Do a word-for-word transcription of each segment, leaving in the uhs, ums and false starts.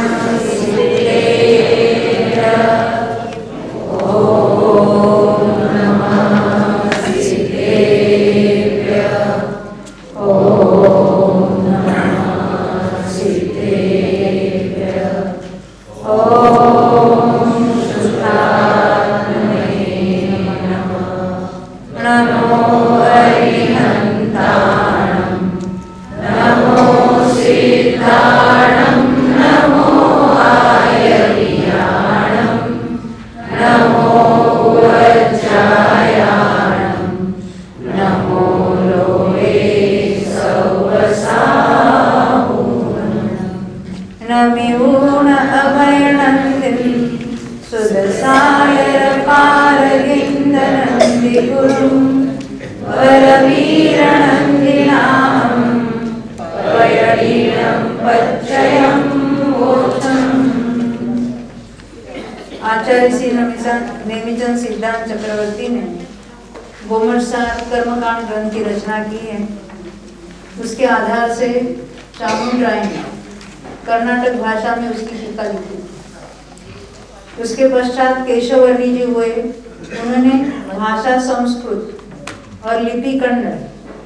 आचार्य श्री नेमिचंद सिद्धांत चक्रवर्ती ने गोमरसार कर्मकांड ग्रंथ की रचना की है। उसके आधार से चामुंडराय ने कर्नाटक भाषा में उसकी टीका लिखी। उसके पश्चात केशववर्णी जी हुए, उन्होंने भाषा संस्कृत और लिपि कन्नड़,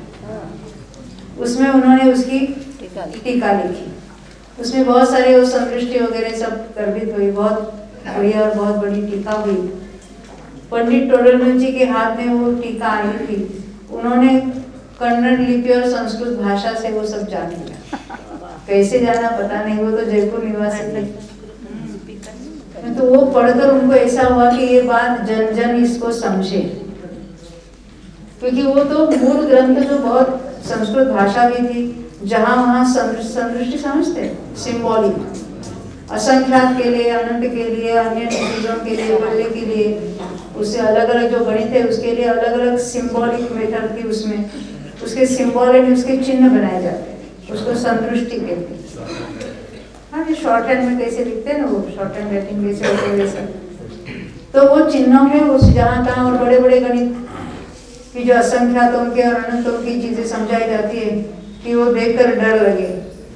उसमें उन्होंने उसकी टीका लिखी। उसमें बहुत सारे वो संदृष्टि वगैरह सब गर्भित हुई, बहुत बढ़िया और बहुत बड़ी टीका हुई। पंडित टोडरमल जी के हाथ में वो टीका आई थी। उन्होंने कन्नड़ लिपि और संस्कृत भाषा से वो सब जान लिया। कैसे जाना पता नहीं, वो तो जयपुर निवासी थे। तो वो पढ़कर उनको ऐसा हुआ कि ये बात जन जन इसको समझे, क्योंकि वो तो मूल ग्रंथ जो बहुत संस्कृत भाषा भी थी, जहाँ वहाँ संदृष्टि समझते, सिंबॉलिक, असंख्यात के लिए, अनंत के लिए, अन्य चीजों के लिए, बल्ले के लिए, उससे अलग अलग जो गणित है उसके लिए अलग अलग सिंबॉलिक मेथड थी। उसमें उसके सिंबल एंड उसके चिन्ह बनाए जाते हैं, उसको संदृष्टि कहते हैं। हाँ, ये शॉर्ट हैंड में कैसे लिखते हैं ना, वो शॉर्ट हैंड राइटिंग कैसे होते हैं वैसे। तो वो चिन्हों में उस जहाँ तहाँ और बड़े बड़े गणित की जो असंख्यातों के और अनंतों की चीजें समझाई जाती है कि वो देखकर डर लगे।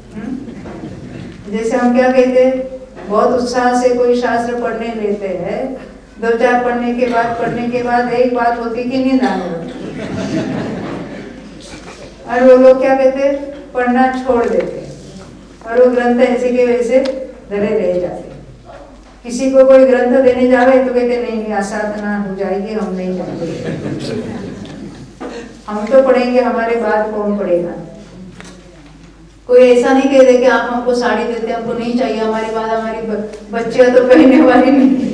जैसे हम क्या कहते हैं, बहुत उत्साह से कोई शास्त्र पढ़ने लेते हैं, दो चार पढ़ने के बाद पढ़ने के बाद एक बात होती कि नींद आने लगती, और वो लोग क्या कहते हैं, पढ़ना छोड़ देते हैं, और वो ग्रंथ ऐसे के वैसे धरे रह जाते। किसी को कोई ग्रंथ देने जावे तो कहते नहीं नहीं असाधना हो जाएगी, हम नहीं जाएंगे, हम तो पढ़ेंगे, हमारे बाद कौन पढ़ेगा। कोई ऐसा नहीं कह दे कि आप हमको साड़ी देते, हमको नहीं चाहिए, हमारी बात हमारी बच्चियां तो पहनने वाली नहीं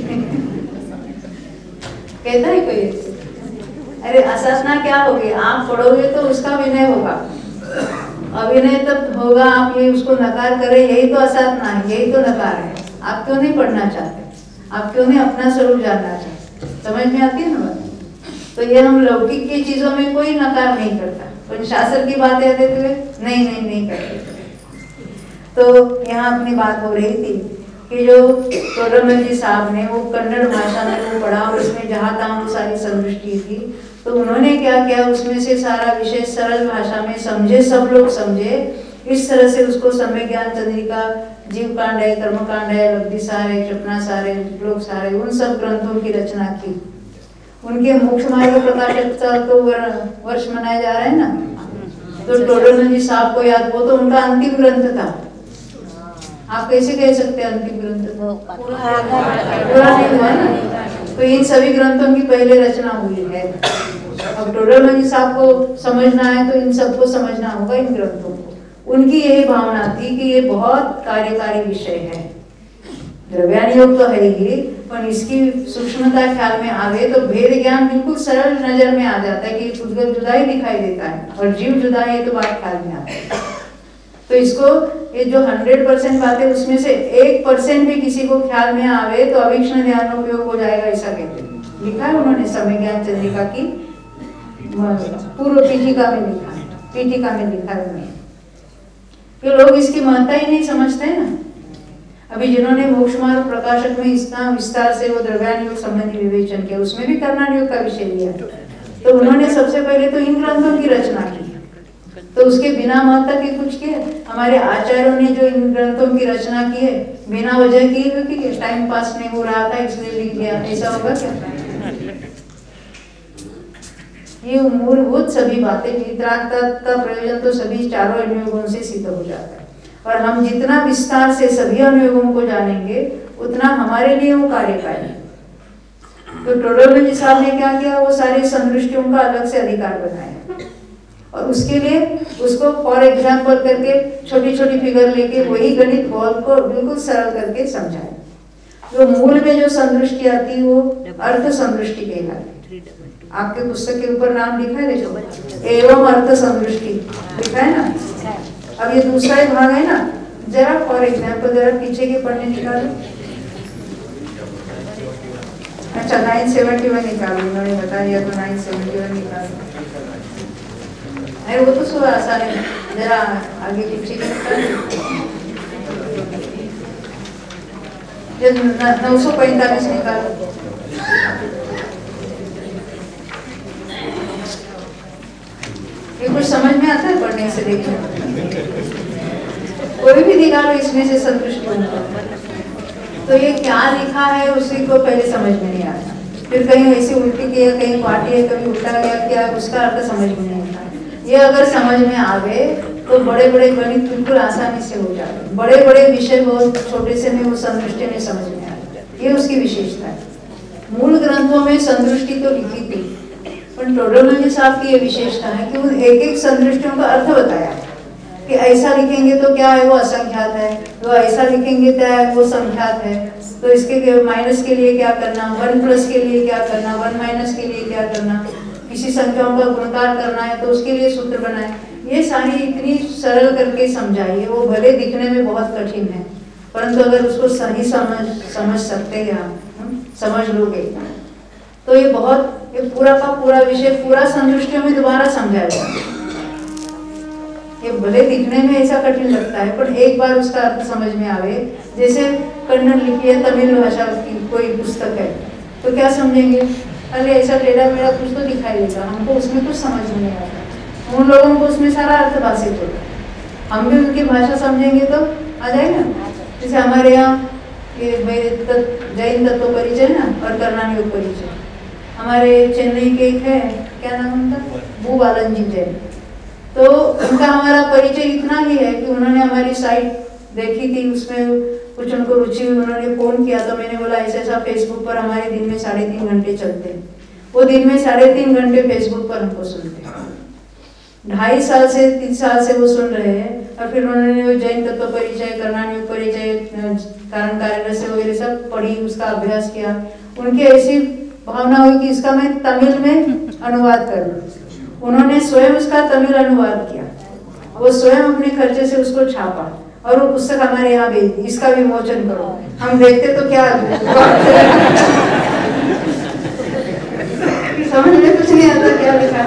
कहता है कोई। अरे असाधना क्या होगी, आप पढ़ोगे तो उसका विनय होगा, अभिनय तब होगा, आप ये उसको नकार करें, यही तो असाधना है, यही तो नकार है। आप क्यों नहीं पढ़ना चाहते, आप क्यों नहीं अपना स्वरूप जानना चाहते, समझ में आती है ना बात। तो ये हम लौकिक की चीजों में कोई नकार नहीं करता, पर शास्त्र की बातें आते हुए नहीं नहीं नहीं करते। तो यहाँ अपनी बात हो रही थी कि जो टोडरमल जी साहब ने वो कन्नड़ भाषा में वो पढ़ा, और उसमें जहाँ तहाँ वो सारी संदृष्टि थी, तो उन्होंने क्या किया, उसमें से सारा विषय सरल भाषा में समझे, सब लोग समझे, इस तरह से उसको सम्यक ज्ञान चंद्रिका, जीव कांड है, कर्मकांड है, लब्धि सार है, चपना सार है, श्लोक सार है, उन सब ग्रंथों की रचना की। उनके मोक्ष मार्ग प्रकाशक का तो वर्ष मनाया जा रहा है ना, तो टोडरमल जी साहब को याद, वो तो उनका अंतिम ग्रंथ था। आप कैसे कह सकते हैं अंतिम ग्रंथ पूरा नहीं हुआ ना, तो इन सभी ग्रंथों की पहले रचना हुई है। अब टोडरमल जी साहब को समझना है तो इन सबको समझना होगा, इन ग्रंथों को। उनकी यही भावना थी कि ये बहुत कार्यकारी विषय है, द्रव्यान योग तो है ही, पर इसकी सूक्ष्मता ख्याल में आ गए तो भेद ज्ञान बिल्कुल सरल नजर में आ जाता है कि खुदगत जुदाई दिखाई देता है और जीव जुदाई है, तो बात ख्याल में आती है। तो इसको ये जो हंड्रेड परसेंट बातें उसमें से एक परसेंट भी किसी को ख्याल में आवे तो अवीक्षण ध्यान उपयोग हो जाएगा, ऐसा कहते हैं। लिखा है उन्होंने समय ज्ञान चंद्रिका की पूर्व पीठिका में लिखा है, पीठिका में लिखा है उन्होंने, कि लोग इसकी महत्ता ही नहीं समझते हैं ना। अभी जिन्होंने मोक्ष मार्ग प्रकाशक में इतना विस्तार से वो द्रव्यान योग संबंधी विवेचन किया, उसमें भी कर्णान योग का विषय लिया, तो उन्होंने सबसे पहले तो इन ग्रंथों की रचना की, तो उसके बिना महत्ता के कुछ किए। हमारे आचार्यों ने जो इन ग्रंथों की रचना की है बिना वजह की, क्योंकि टाइम पास नहीं हो रहा था इसलिए लिख दिया, ऐसा होगा क्या? ये मूलभूत सभी बातें, वितराग का प्रयोजन तो सभी चारों अनुयोगों से सिद्ध हो जाता है, और हम जितना विस्तार से सभी अनुयोगों को जानेंगे उतना हमारे लिए वो कार्यकारी। तो टोडोलॉजी साहब ने क्या किया, वो सारे संदृष्टियों का अलग से अधिकार बनाया, और उसके लिए उसको फॉर एग्जाम्पल करके छोटी छोटी फिगर लेके वही गणित बॉल को बिल्कुल सरल करके समझाए। जो मूल में जो संदृष्टि आती वो अर्थ संदृष्टि कहलाती। आपके पुस्तक के ऊपर नाम लिखा है, देखो, एवं अर्थ संदृष्टि लिखा है ना। अब ये दूसरा ही भाग है ना, जरा फॉर एग्जाम्पल जरा पीछे के पन्ने निकालो। अच्छा, नाइन सेवेंटी वन निकालो, उन्होंने बता दिया तो नाइन सेवेंटी वन निकालो। अरे वो तो सब आसान है, जरा आगे पीछे के निकालो। नौ सौ पैंतालीस निकालो। ये कुछ समझ में आता है पढ़ने से? देखो कोई भी निकालो इसमें से संतुष्ट होगा, तो ये क्या लिखा है उसी को पहले समझ में नहीं आता, फिर कहीं ऐसे उल्टी किया, कहीं पाटी है, कभी उल्टा गया, क्या उसका अर्थ समझ में नहीं आता। ये अगर समझ में आवे तो बड़े बड़े गणित बिल्कुल आसानी से हो जाते, बड़े बड़े विषय बहुत छोटे से में वो संदृष्टि में समझ में आते, ये उसकी विशेषता है। मूल ग्रंथों में संदृष्टि तो लिखी थी, पर टोडोलॉजी साहब की ये विशेषता है कि वो एक एक संदृष्टियों का अर्थ बताया कि ऐसा लिखेंगे तो क्या है वो असंख्यात है, तो ऐसा लिखेंगे क्या है वो संख्यात है, तो इसके माइनस के लिए क्या करना, वन प्लस के लिए क्या करना, वन माइनस के लिए क्या करना, किसी संख्याओं का गुणकार करना है तो उसके लिए सूत्र बनाए। ये सारी इतनी सरल करके समझाइए, वो भले दिखने में बहुत कठिन है, परंतु अगर उसको सही समझ समझ सकते हैं आप, समझ लोगे तो ये बहुत, ये पूरा का पूरा विषय पूरा संदृष्टियों में दोबारा समझाएगा। ये भले दिखने में ऐसा कठिन लगता है, पर एक बार उसका अर्थ समझ में आवे, जैसे कन्नड़ लिपि है, तमिल भाषा की कोई पुस्तक है, तो क्या समझेंगे, अरे ऐसा टेढ़ा मेढ़ा कुछ तो दिखाई देगा, हमको उसमें कुछ समझ में नहीं आता। उन लोगों को उसमें सारा अर्थ भाषित होगा, हम भी उनकी भाषा समझेंगे तो आ जाएगा। जैसे हमारे यहाँ ये जैन तत्व परिचय ना और कर्णानुयोग परिचय, हमारे चेन्नई के एक है, क्या नाम उनका, भू बालन जी जैन, तो उनका हमारा परिचय इतना ही है कि उन्होंने हमारी साइट देखी थी, उसमें कुछ उनको रुचि हुई, उन्होंने फोन किया तो मैंने बोला ऐसा ऐसा फेसबुक पर हमारे दिन में साढ़े तीन घंटे चलते हैं। वो दिन में साढ़े तीन घंटे फेसबुक पर हमको सुनते हैं, ढाई साल से तीन साल से वो सुन रहे हैं। और फिर उन्होंने जैन तत्व परिचय, कर्णानुयोग परिचय, कारण कार्य रहस्य वगैरह सब पढ़ी, उसका अभ्यास किया। उनकी ऐसी भावना हुई कि इसका मैं तमिल में अनुवाद करूँ। उन्होंने स्वयं उसका तमिल अनुवाद किया, वो स्वयं अपने खर्चे से उसको छापा और वो पुस्तक हमारे यहाँ भेज दी, इसका विमोचन करो। हम देखते तो क्या समझ में कुछ नहीं आता क्या लिखा।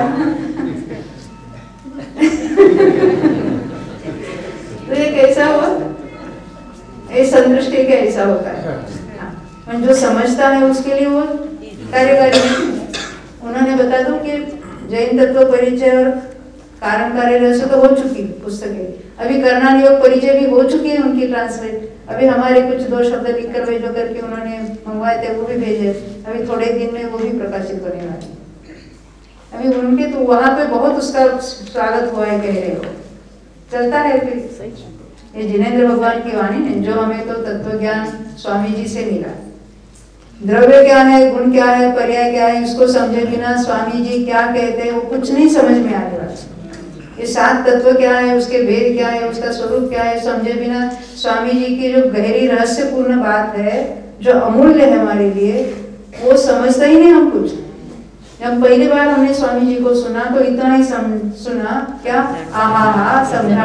तो ये कैसा हुआ, ये संदृष्टि का ऐसा होता है। हाँ, जो समझता है उसके लिए वो कार्यकारी। उन्होंने बता दो कि जैन तत्व परिचय और कारण कार्य रहस्य तो हो चुकी पुस्तकें, अभी कर्णानुयोग परिचय भी हो चुकी है उनकी ट्रांसलेट। अभी हमारे कुछ दो शब्द लिखकर भेजो करके उन्होंने मंगवाए थे, वो भी भेजे, अभी थोड़े दिन में वो भी प्रकाशित होने वाले। अभी उनके तो वहाँ पे बहुत उसका स्वागत हुआ है, कह रहे हो चलता है। फिर ये जिनेंद्र भगवान की वाणी ने, जो हमें तो तत्व ज्ञान स्वामी जी से मिला, द्रव्य क्या है, गुण क्या है, पर्याय क्या है, इसको समझे बिना स्वामी जी क्या कहते हैं वो कुछ नहीं समझ में आने वाला। ये सात तत्व क्या है, उसके भेद क्या है, उसका स्वरूप क्या है, समझे बिना स्वामी जी की जो गहरी रहस्यपूर्ण बात है, जो अमूल्य है हमारे लिए, वो समझता ही नहीं हम कुछ। जब पहली बार हमने स्वामी जी को सुना तो इतना ही सुना, क्या आहा हा समझा।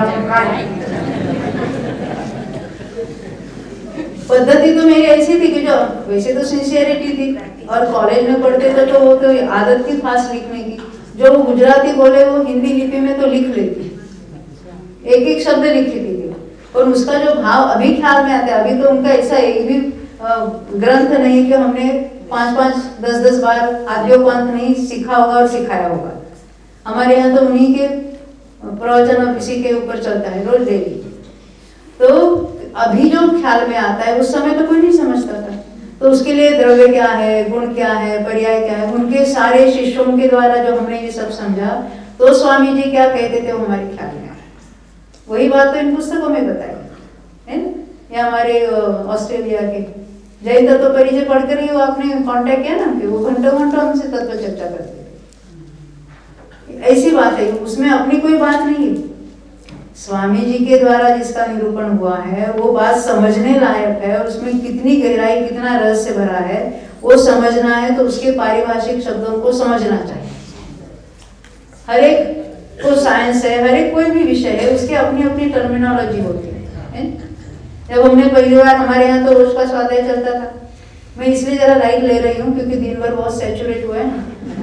पद्धति तो मेरी ऐसी थी कि जो वैसे तो सिंसियरिटी थी, और कॉलेज में पढ़ते थे तो वो तो आदत थी फास्ट लिखने की। जो वो गुजराती बोले वो हिंदी लिपि में तो लिख लेती, एक एक शब्द लिख लेती थी, और उसका जो भाव अभी ख्याल में आता है। अभी तो उनका ऐसा एक भी ग्रंथ नहीं कि हमने पांच पांच दस दस बार आद्योपांत नहीं सीखा होगा और सिखाया होगा। हमारे यहाँ तो उन्हीं के प्रवचन और इसी के ऊपर चलता है रोज डेली। तो अभी जो ख्याल में आता है उस समय तो कोई नहीं समझता था। तो उसके लिए द्रव्य क्या है, गुण क्या है, पर्याय क्या है, उनके सारे शिष्यों के द्वारा जो हमने ये सब समझा, तो स्वामी जी क्या कहते थे वो हमारे ख्याल में आया। वही बात तो इन पुस्तकों में बताई है ना। या हमारे ऑस्ट्रेलिया के जैन तत्व परिचय पढ़कर ही वो आपने कांटेक्ट किया ना, कि वो घंटों घंटों हमसे तत्व चर्चा करते थे। ऐसी बात है, उसमें अपनी कोई बात नहीं है। स्वामी जी के द्वारा जिसका निरूपण हुआ है वो बात समझने लायक है, और उसमें कितनी गहराई, कितना रहस्य भरा है वो समझना है, तो उसके पारिभाषिक शब्दों को समझना चाहिए। हर एक को साइंस है, हर एक कोई भी विषय है, उसकी अपनी अपनी टर्मिनोलॉजी होती है। जब हमने पहली बार, हमारे यहाँ तो रोज का स्वाध्याय चलता था, मैं इसलिए जरा लाइट ले रही हूँ क्योंकि दिन भर बहुत सैचुरेट हुआ है ना।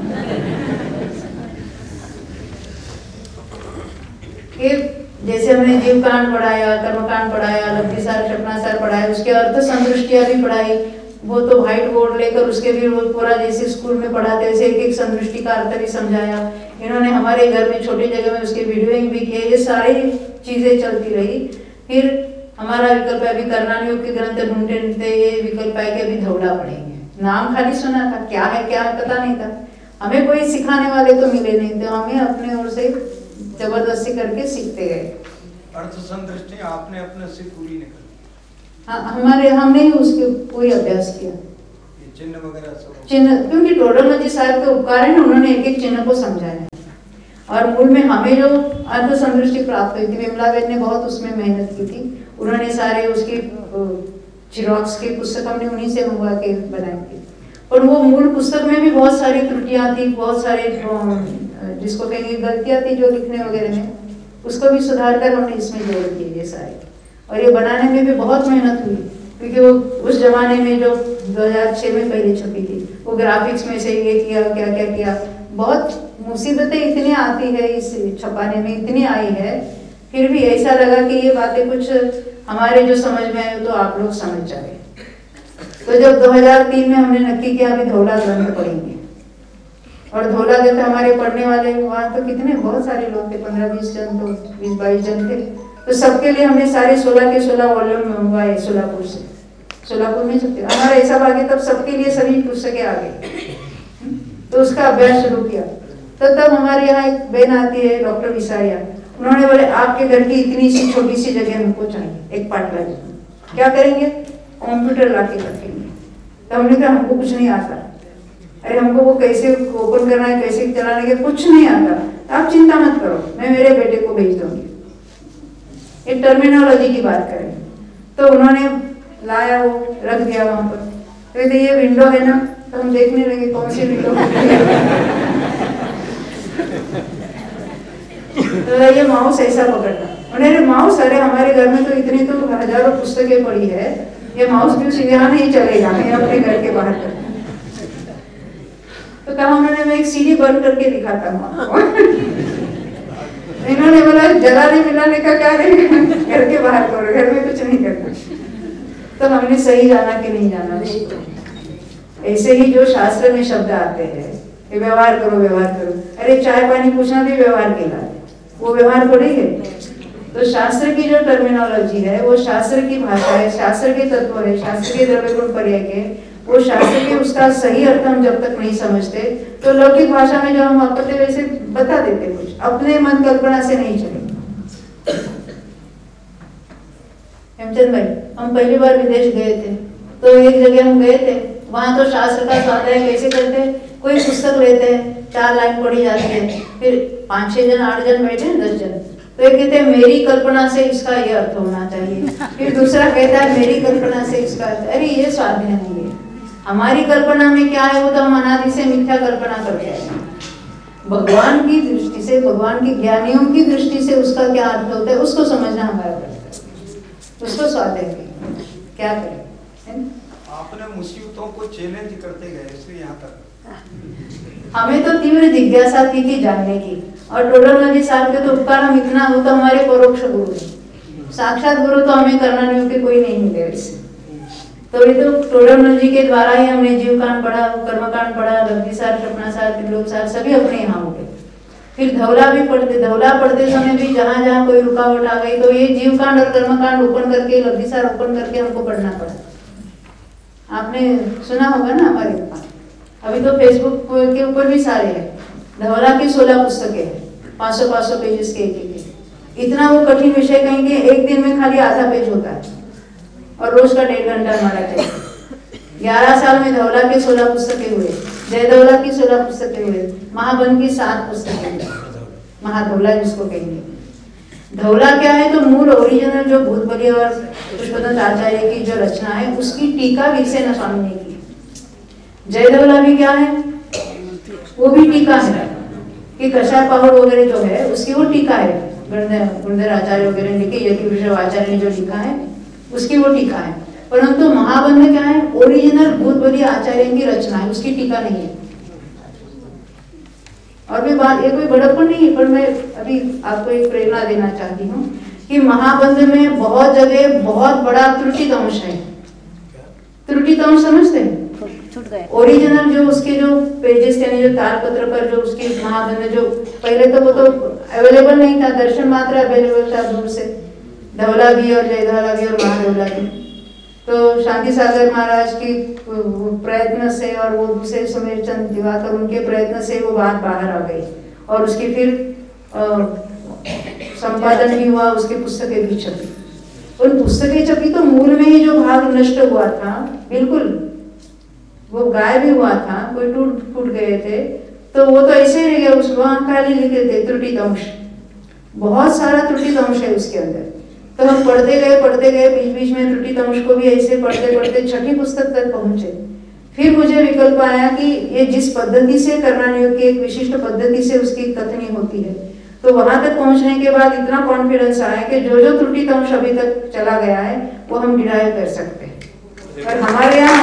जैसे हमने जीव कांड पढ़ाया, कर्मकांड पढ़ाया, लब्धिसार, क्षपणासार पढ़ाया, उसके अर्थ संदृष्टियां भी पढ़ाई। वो तो व्हाइट बोर्ड लेकर उसके भी वो पूरा जैसे स्कूल में पढ़ाते वैसे एक एक संदृष्टि का अर्थ भी समझाया। इन्होंने हमारे घर में छोटी जगह में उसके वीडियोइंग भी किए। ये सारी चीजें चलती रही। फिर हमारा विकल्प अभी करनानियों के ग्रंथ ढूंढते ढूंढते ये विकल्प है कि अभी धौला पढ़ेंगे। नाम खाली सुना था, क्या है क्या है पता नहीं था। हमें कोई सिखाने वाले तो मिले नहीं थे, हमें अपने ओर से जबरदस्ती करके सीखते गए। अर्थ संदृष्टि आपने अपने से पूरी नहीं की? हाँ, हमारे हमने ही उसके पूरी अभ्यास किया। ये चिन्ह वगैरह सब चिन्ह, क्योंकि टोडरमल साहब के उपकार है ना, उन्होंने एक एक चिन्ह को समझाया। और मूल में हमें जो अर्थ संदृष्टि प्राप्त हुई थी, विमलाबेन ने बहुत उसमें मेहनत की थी। उन्होंने सारे उसकी जिरोक्स के पुस्तक हमने उन्हीं से मंगवा के बनाई थी। और वो मूल पुस्तक में भी बहुत सारी त्रुटियां थी, बहुत सारे जिसको कहेंगे गलतियां थी जो लिखने वगैरह में, उसको भी सुधार कर हमने इसमें जोड़ दिए ये सारे। और ये बनाने में भी बहुत मेहनत हुई, क्योंकि वो उस जमाने में जो दो हज़ार छह में पहले छपी थी, वो ग्राफिक्स में से ये किया, क्या क्या किया, बहुत मुसीबतें इतनी आती है इस छपाने में, इतनी आई है। फिर भी ऐसा लगा कि ये बातें कुछ हमारे जो समझ में आए तो आप लोग समझ जाए। तो जब दो हज़ार तीन में हमने नक्की किया अभी धौला ग्रंथ पढ़ेंगे, और धौला ग्रंथ हमारे पढ़ने वाले वहाँ तो कितने बहुत सारे लोग थे, पंद्रह बीस जन, तो बीस बाईस जन थे। तो सबके लिए हमने सारे सोलह के सोलह वॉल्यूम मंगवाए सोलापुर से। सोलापुर में छपते हमारा ऐसा भाग्य, तब सबके लिए सभी पुस्तकें आ गई। तो उसका अभ्यास शुरू किया। तो तब हमारे यहाँ एक बहन आती है डॉक्टर विसारिया, उन्होंने बोले आपके घर की इतनी सी छोटी सी जगह हमको चाहिए, एक पार्ट वाली, क्या करेंगे? कंप्यूटर ला के रखेंगे। तो हमने कहा हमको कुछ नहीं आता, अरे हमको वो कैसे ओपन करना है, कैसे चलाने के कुछ नहीं आता। आप चिंता मत करो, मैं मेरे बेटे को भेज दूंगी। एक टर्मिनोलॉजी की बात करें तो उन्होंने लाया, वो रख दिया वहां पर। कहते ये विंडो है ना, तो हम देखने लगे कौन सी विंडो तो ये माउस ऐसा पकड़ना। उन्होंने माउस, अरे हमारे घर में तो इतनी तो हजारों पुस्तकें पड़ी है, ये माउस भी सीधे यहाँ नहीं चलेगा, मैं अपने घर के बाहर कर। तो कहा उन्होंने, मैं एक सीडी बंद करके दिखाता हूँ। इन्होंने बोला जलाने मिलाने का क्या करेगा, घर के बाहर करो, घर में कुछ नहीं करना। तो हमने सही जाना कि नहीं जाना। ऐसे ही जो शास्त्र में शब्द आते हैं, व्यवहार करो व्यवहार करो, अरे चाय पानी पूछना भी व्यवहार कहलाता है, वो व्यवहार थोड़ी है। तो शास्त्र की जो टर्मिनोलॉजी है वो शास्त्र की भाषा है, शास्त्र के तत्व है, शास्त्र के द्रव्य गुण पर्याय के, वो शास्त्र के उसका सही अर्थ हम जब तक नहीं समझते तो लौकिक भाषा में जो हम अपने वैसे बता देते, कुछ अपने मन कल्पना से नहीं चलेंगे। हेमचंद भाई, हम पहली बार विदेश गए थे, तो एक जगह हम गए थे, वहां तो शास्त्र का स्वाध्याय कैसे करते, कोई पुस्तक लेते हैं, चार लाइन पढ़ी जाती है, फिर पांच छह जन आठ जन बैठे हैं, दस जन, तो एक कहते हैं मेरी कल्पना से इसका ये अर्थ होना चाहिए, फिर दूसरा कहता है मेरी कल्पना से इसका अर्थ। अरे ये स्वाध्याय नहीं है, हमारी कल्पना में क्या है वो तो हम अनादि से मिथ्या कल्पना करते हैं। भगवान की दृष्टि से, भगवान की ज्ञानियों की दृष्टि से उसका क्या अर्थ होता है उसको समझना हमारा कर्तव्य है, उसको स्वाध्याय क्या करें। आपने मुसीबतों को चैलेंज करते गए इसलिए यहाँ तक। हमें तो तीव्र जिज्ञासा थी कि जानने की, और टोडरमल साहब के तो उपकार हम इतना, वो तो हमारे परोक्ष गुरु हैं, साक्षात गुरु तो हमें करना नहीं होते, कोई नहीं मिले इससे। तो ये तो टोडरमल जी के द्वारा ही हमने जीव कांड पढ़ा, कर्मकांड पढ़ा, लब्धिसार, क्षपणासार, त्रिलोकसार सभी अपने यहाँ हो गए। फिर धवला भी पढ़ते, धवला पढ़ते समय भी जहाँ जहाँ कोई रुकावट आ गई तो ये जीवकांड और कर्मकांड ओपन करके, लब्धिसार ओपन करके हमको पढ़ना पड़ा। आपने सुना होगा ना हमारे पास, अभी तो फेसबुक के ऊपर भी सारे हैं। धवला की सोलह पुस्तकें हैं, पाँच सौ पाँच सौ पेजेस के एक एक। इतना वो कठिन विषय कहीं के एक दिन में खाली आधा पेज होता है और रोज का डेढ़ घंटा हमारा चाहिए। ग्यारह साल में धवला के सोलह पुस्तकें हुए, जयधवला की सोलह पुस्तकें हुए, महावन की सात पुस्तकें हुई, महाधवला जिसको कहेंगे। धवला क्या है तो मूल ओरिजिनल जो भूतबली और पुष्पदंत आचार्य की जो रचना है उसकी टीका वीरसेन स्वामी ने की। जयधवला भी क्या है, वो भी टीका है कि कषाय पहाड़ वगैरह जो है उसकी वो टीका है। गुणधर आचार्य वगैरह लिखे, यति वृषभ आचार्य ने जो लिखा है उसकी वो टीका है। परंतु महावन में क्या है, ओरिजिनल भूतबली आचार्य की रचना है, उसकी टीका नहीं है। और भी बात, ये कोई बड़प्पन नहीं है, पर मैं अभी आपको एक प्रेरणा देना चाहती हूँ कि महाबंध में बहुत जगह बहुत बड़ा त्रुटि दंश है। त्रुटि दंश समझते हैं? ओरिजिनल जो उसके जो पेजेस थे, जो तालपत्र पर जो उसके महाबंध में जो पहले तो वो तो अवेलेबल नहीं था, दर्शन मात्र अवेलेबल था दूर से, धवला भी और जयधवला भी और महाधवला भी। तो शांति सागर महाराज की प्रयत्न से और वो दूसरे सुमेर चंद दिवाकर उनके प्रयत्न से वो बात बाहर आ गई और उसकी फिर संपादन भी हुआ, उसकी पुस्तकें भी छपी। उन पुस्तकें छपी तो मूल में ही जो भाग नष्ट हुआ था बिल्कुल वो गायब भी हुआ था, कोई टूट फूट गए थे तो वो तो ऐसे ही रह गया। उस वहाँ खाली लिखे थे त्रुटि दंश, बहुत सारा त्रुटि दंश है उसके अंदर। तो हम पढ़ते गए पढ़ते गए बीच बीच में त्रुटि दंश को भी ऐसे पढ़ते पढ़ते छठी पुस्तक तक पहुंचे। फिर मुझे विकल्प आया कि ये जिस पद्धति से कर्णानियोग की एक विशिष्ट पद्धति से उसकी कथनी होती है, तो वहां तक पहुंचने के बाद इतना कॉन्फिडेंस आया कि जो जो त्रुटि दंश अभी तक चला गया है वो हम डिराइव कर सकते हैं। और हमारे यहाँ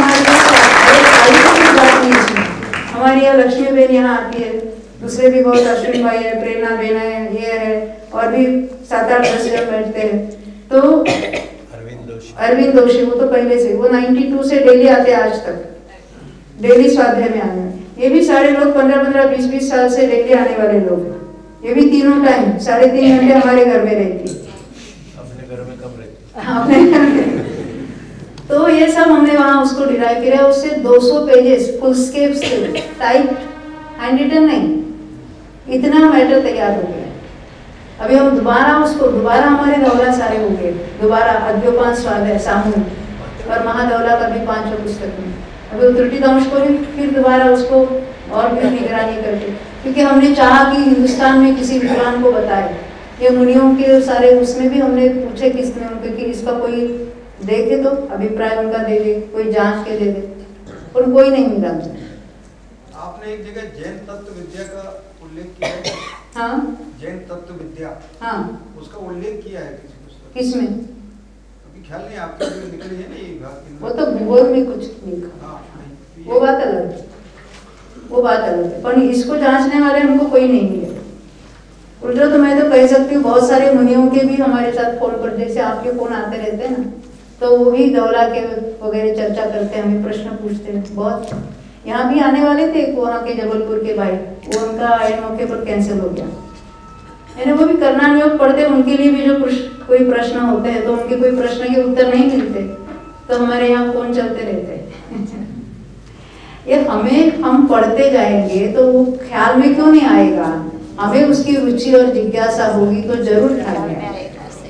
हमारे यहाँ लक्ष्मी बहन यहाँ आती है, दूसरे भी बहुत अश्विन भाई है, प्रेरणा बहन है, ये है और भी सात आठ दस जन बैठते हैं। तो अरविंद दोषी अरविंद दोषी वो तो पहले से, वो बानवे से डेली आते आज तक, डेली स्वाध्याय में आने। ये भी सारे लोग पंद्रह पंद्रह बीस बीस साल से डेली आने वाले लोग हैं। ये भी तीनों टाइम साढ़े तीन घंटे हमारे घर में रहती है। अपने घर में कब रहती? अपने घर में। तो ये सब हमने वहाँ उसको डिराइव किया, उससे दो सौ पेजेस फुल स्केप से टाइप हैंड रिटन नहीं, इतना मैटर तैयार हो गया। अभी हम दोबारा उसको दोबारा हमारे धवला सारे हो गए, दोबारा अद्योपान स्वाध्याय सामूहिक और महाधवला का भी पांचों पुस्तक में। अभी वो त्रुटि दंश को भी फिर दोबारा उसको और भी निगरानी करके, क्योंकि हमने चाहा कि हिंदुस्तान में किसी विद्वान को बताए। ये मुनियों के सारे उसमें भी हमने पूछे किसने उनके कि इसका कोई देखे तो अभिप्राय उनका दे दे, कोई जांच के दे दे, और कोई नहीं मिला मुझे। आपने एक जगह जैन तत्व विद्या का उल्लेख किया है। हाँ, जैन तत्व विद्या, हाँ, उसका उल्लेख किया है किसी पुस्तक? किसमें? अभी ख्याल नहीं, आपके जो निकली है ना ये बात, वो तो भूगोल में कुछ लिखा। हाँ, वो बात अलग है, वो बात अलग है, पर इसको जांचने वाले हमको कोई नहीं मिले। उल्टा तो मैं तो कह सकती हूँ बहुत सारे मुनियों के भी हमारे साथ फोन पर, जैसे आपके फोन आते रहते हैं ना, तो वो भी धवला के वगैरह चर्चा करते हैं, हमें प्रश्न पूछते हैं बहुत। यहाँ भी आने वाले थे वहाँ के जबलपुर के भाई, वो उनका आए मौके पर कैंसिल हो गया। यानी वो भी कर्णानियोग पढ़ते, उनके लिए भी जो कोई प्रश्न होते हैं तो उनके कोई प्रश्न के उत्तर नहीं मिलते, तो हमारे यहाँ फोन चलते रहते हैं। ये हमें हम पढ़ते जाएंगे तो वो ख्याल में क्यों नहीं आएगा, हमें उसकी रुचि और जिज्ञासा होगी तो जरूर ख्याल में आएगा।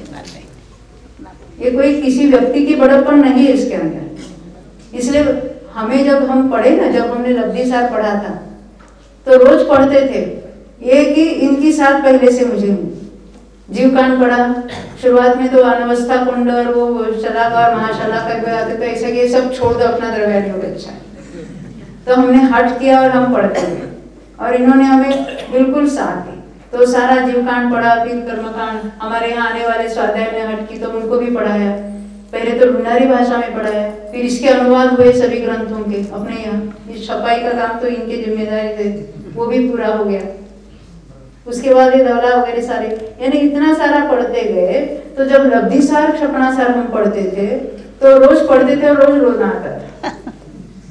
ये कोई किसी व्यक्ति की बड़प्पन नहीं है इसके अंदर। इसलिए हमें जब हम पढ़े ना, जब हमने लब्धिसार पढ़ा था तो रोज पढ़ते थे ये कि इनकी साथ पहले से मुझे जीवकांड पढ़ा। शुरुआत में तो अनवस्था कुंड और वो शलाकार महाशलाकार आते तो ऐसा कि ये सब छोड़ दो, अपना द्रव्यायोग अच्छा है, तो हमने हट किया और हम पढ़ते थे और इन्होंने हमें बिल्कुल साथ दी। तो सारा जीवकांड पढ़ा, फिर कर्मकांड, हमारे यहाँ आने वाले स्वाध्याय ने हट की तो उनको भी पढ़ाया। पहले तो लुंडारी भाषा में पढ़ाया, फिर इसके अनुवाद हुए सभी ग्रंथों के अपने यहाँ। इस छपाई का काम तो इनके जिम्मेदारी थे, वो भी पूरा हो गया। उसके बाद ये धवला वगैरह सारे, यानी इतना सारा पढ़ते गए। तो जब लब्धिसार क्षपणासार हम पढ़ते थे तो रोज पढ़ते थे और रोज रोना आता था।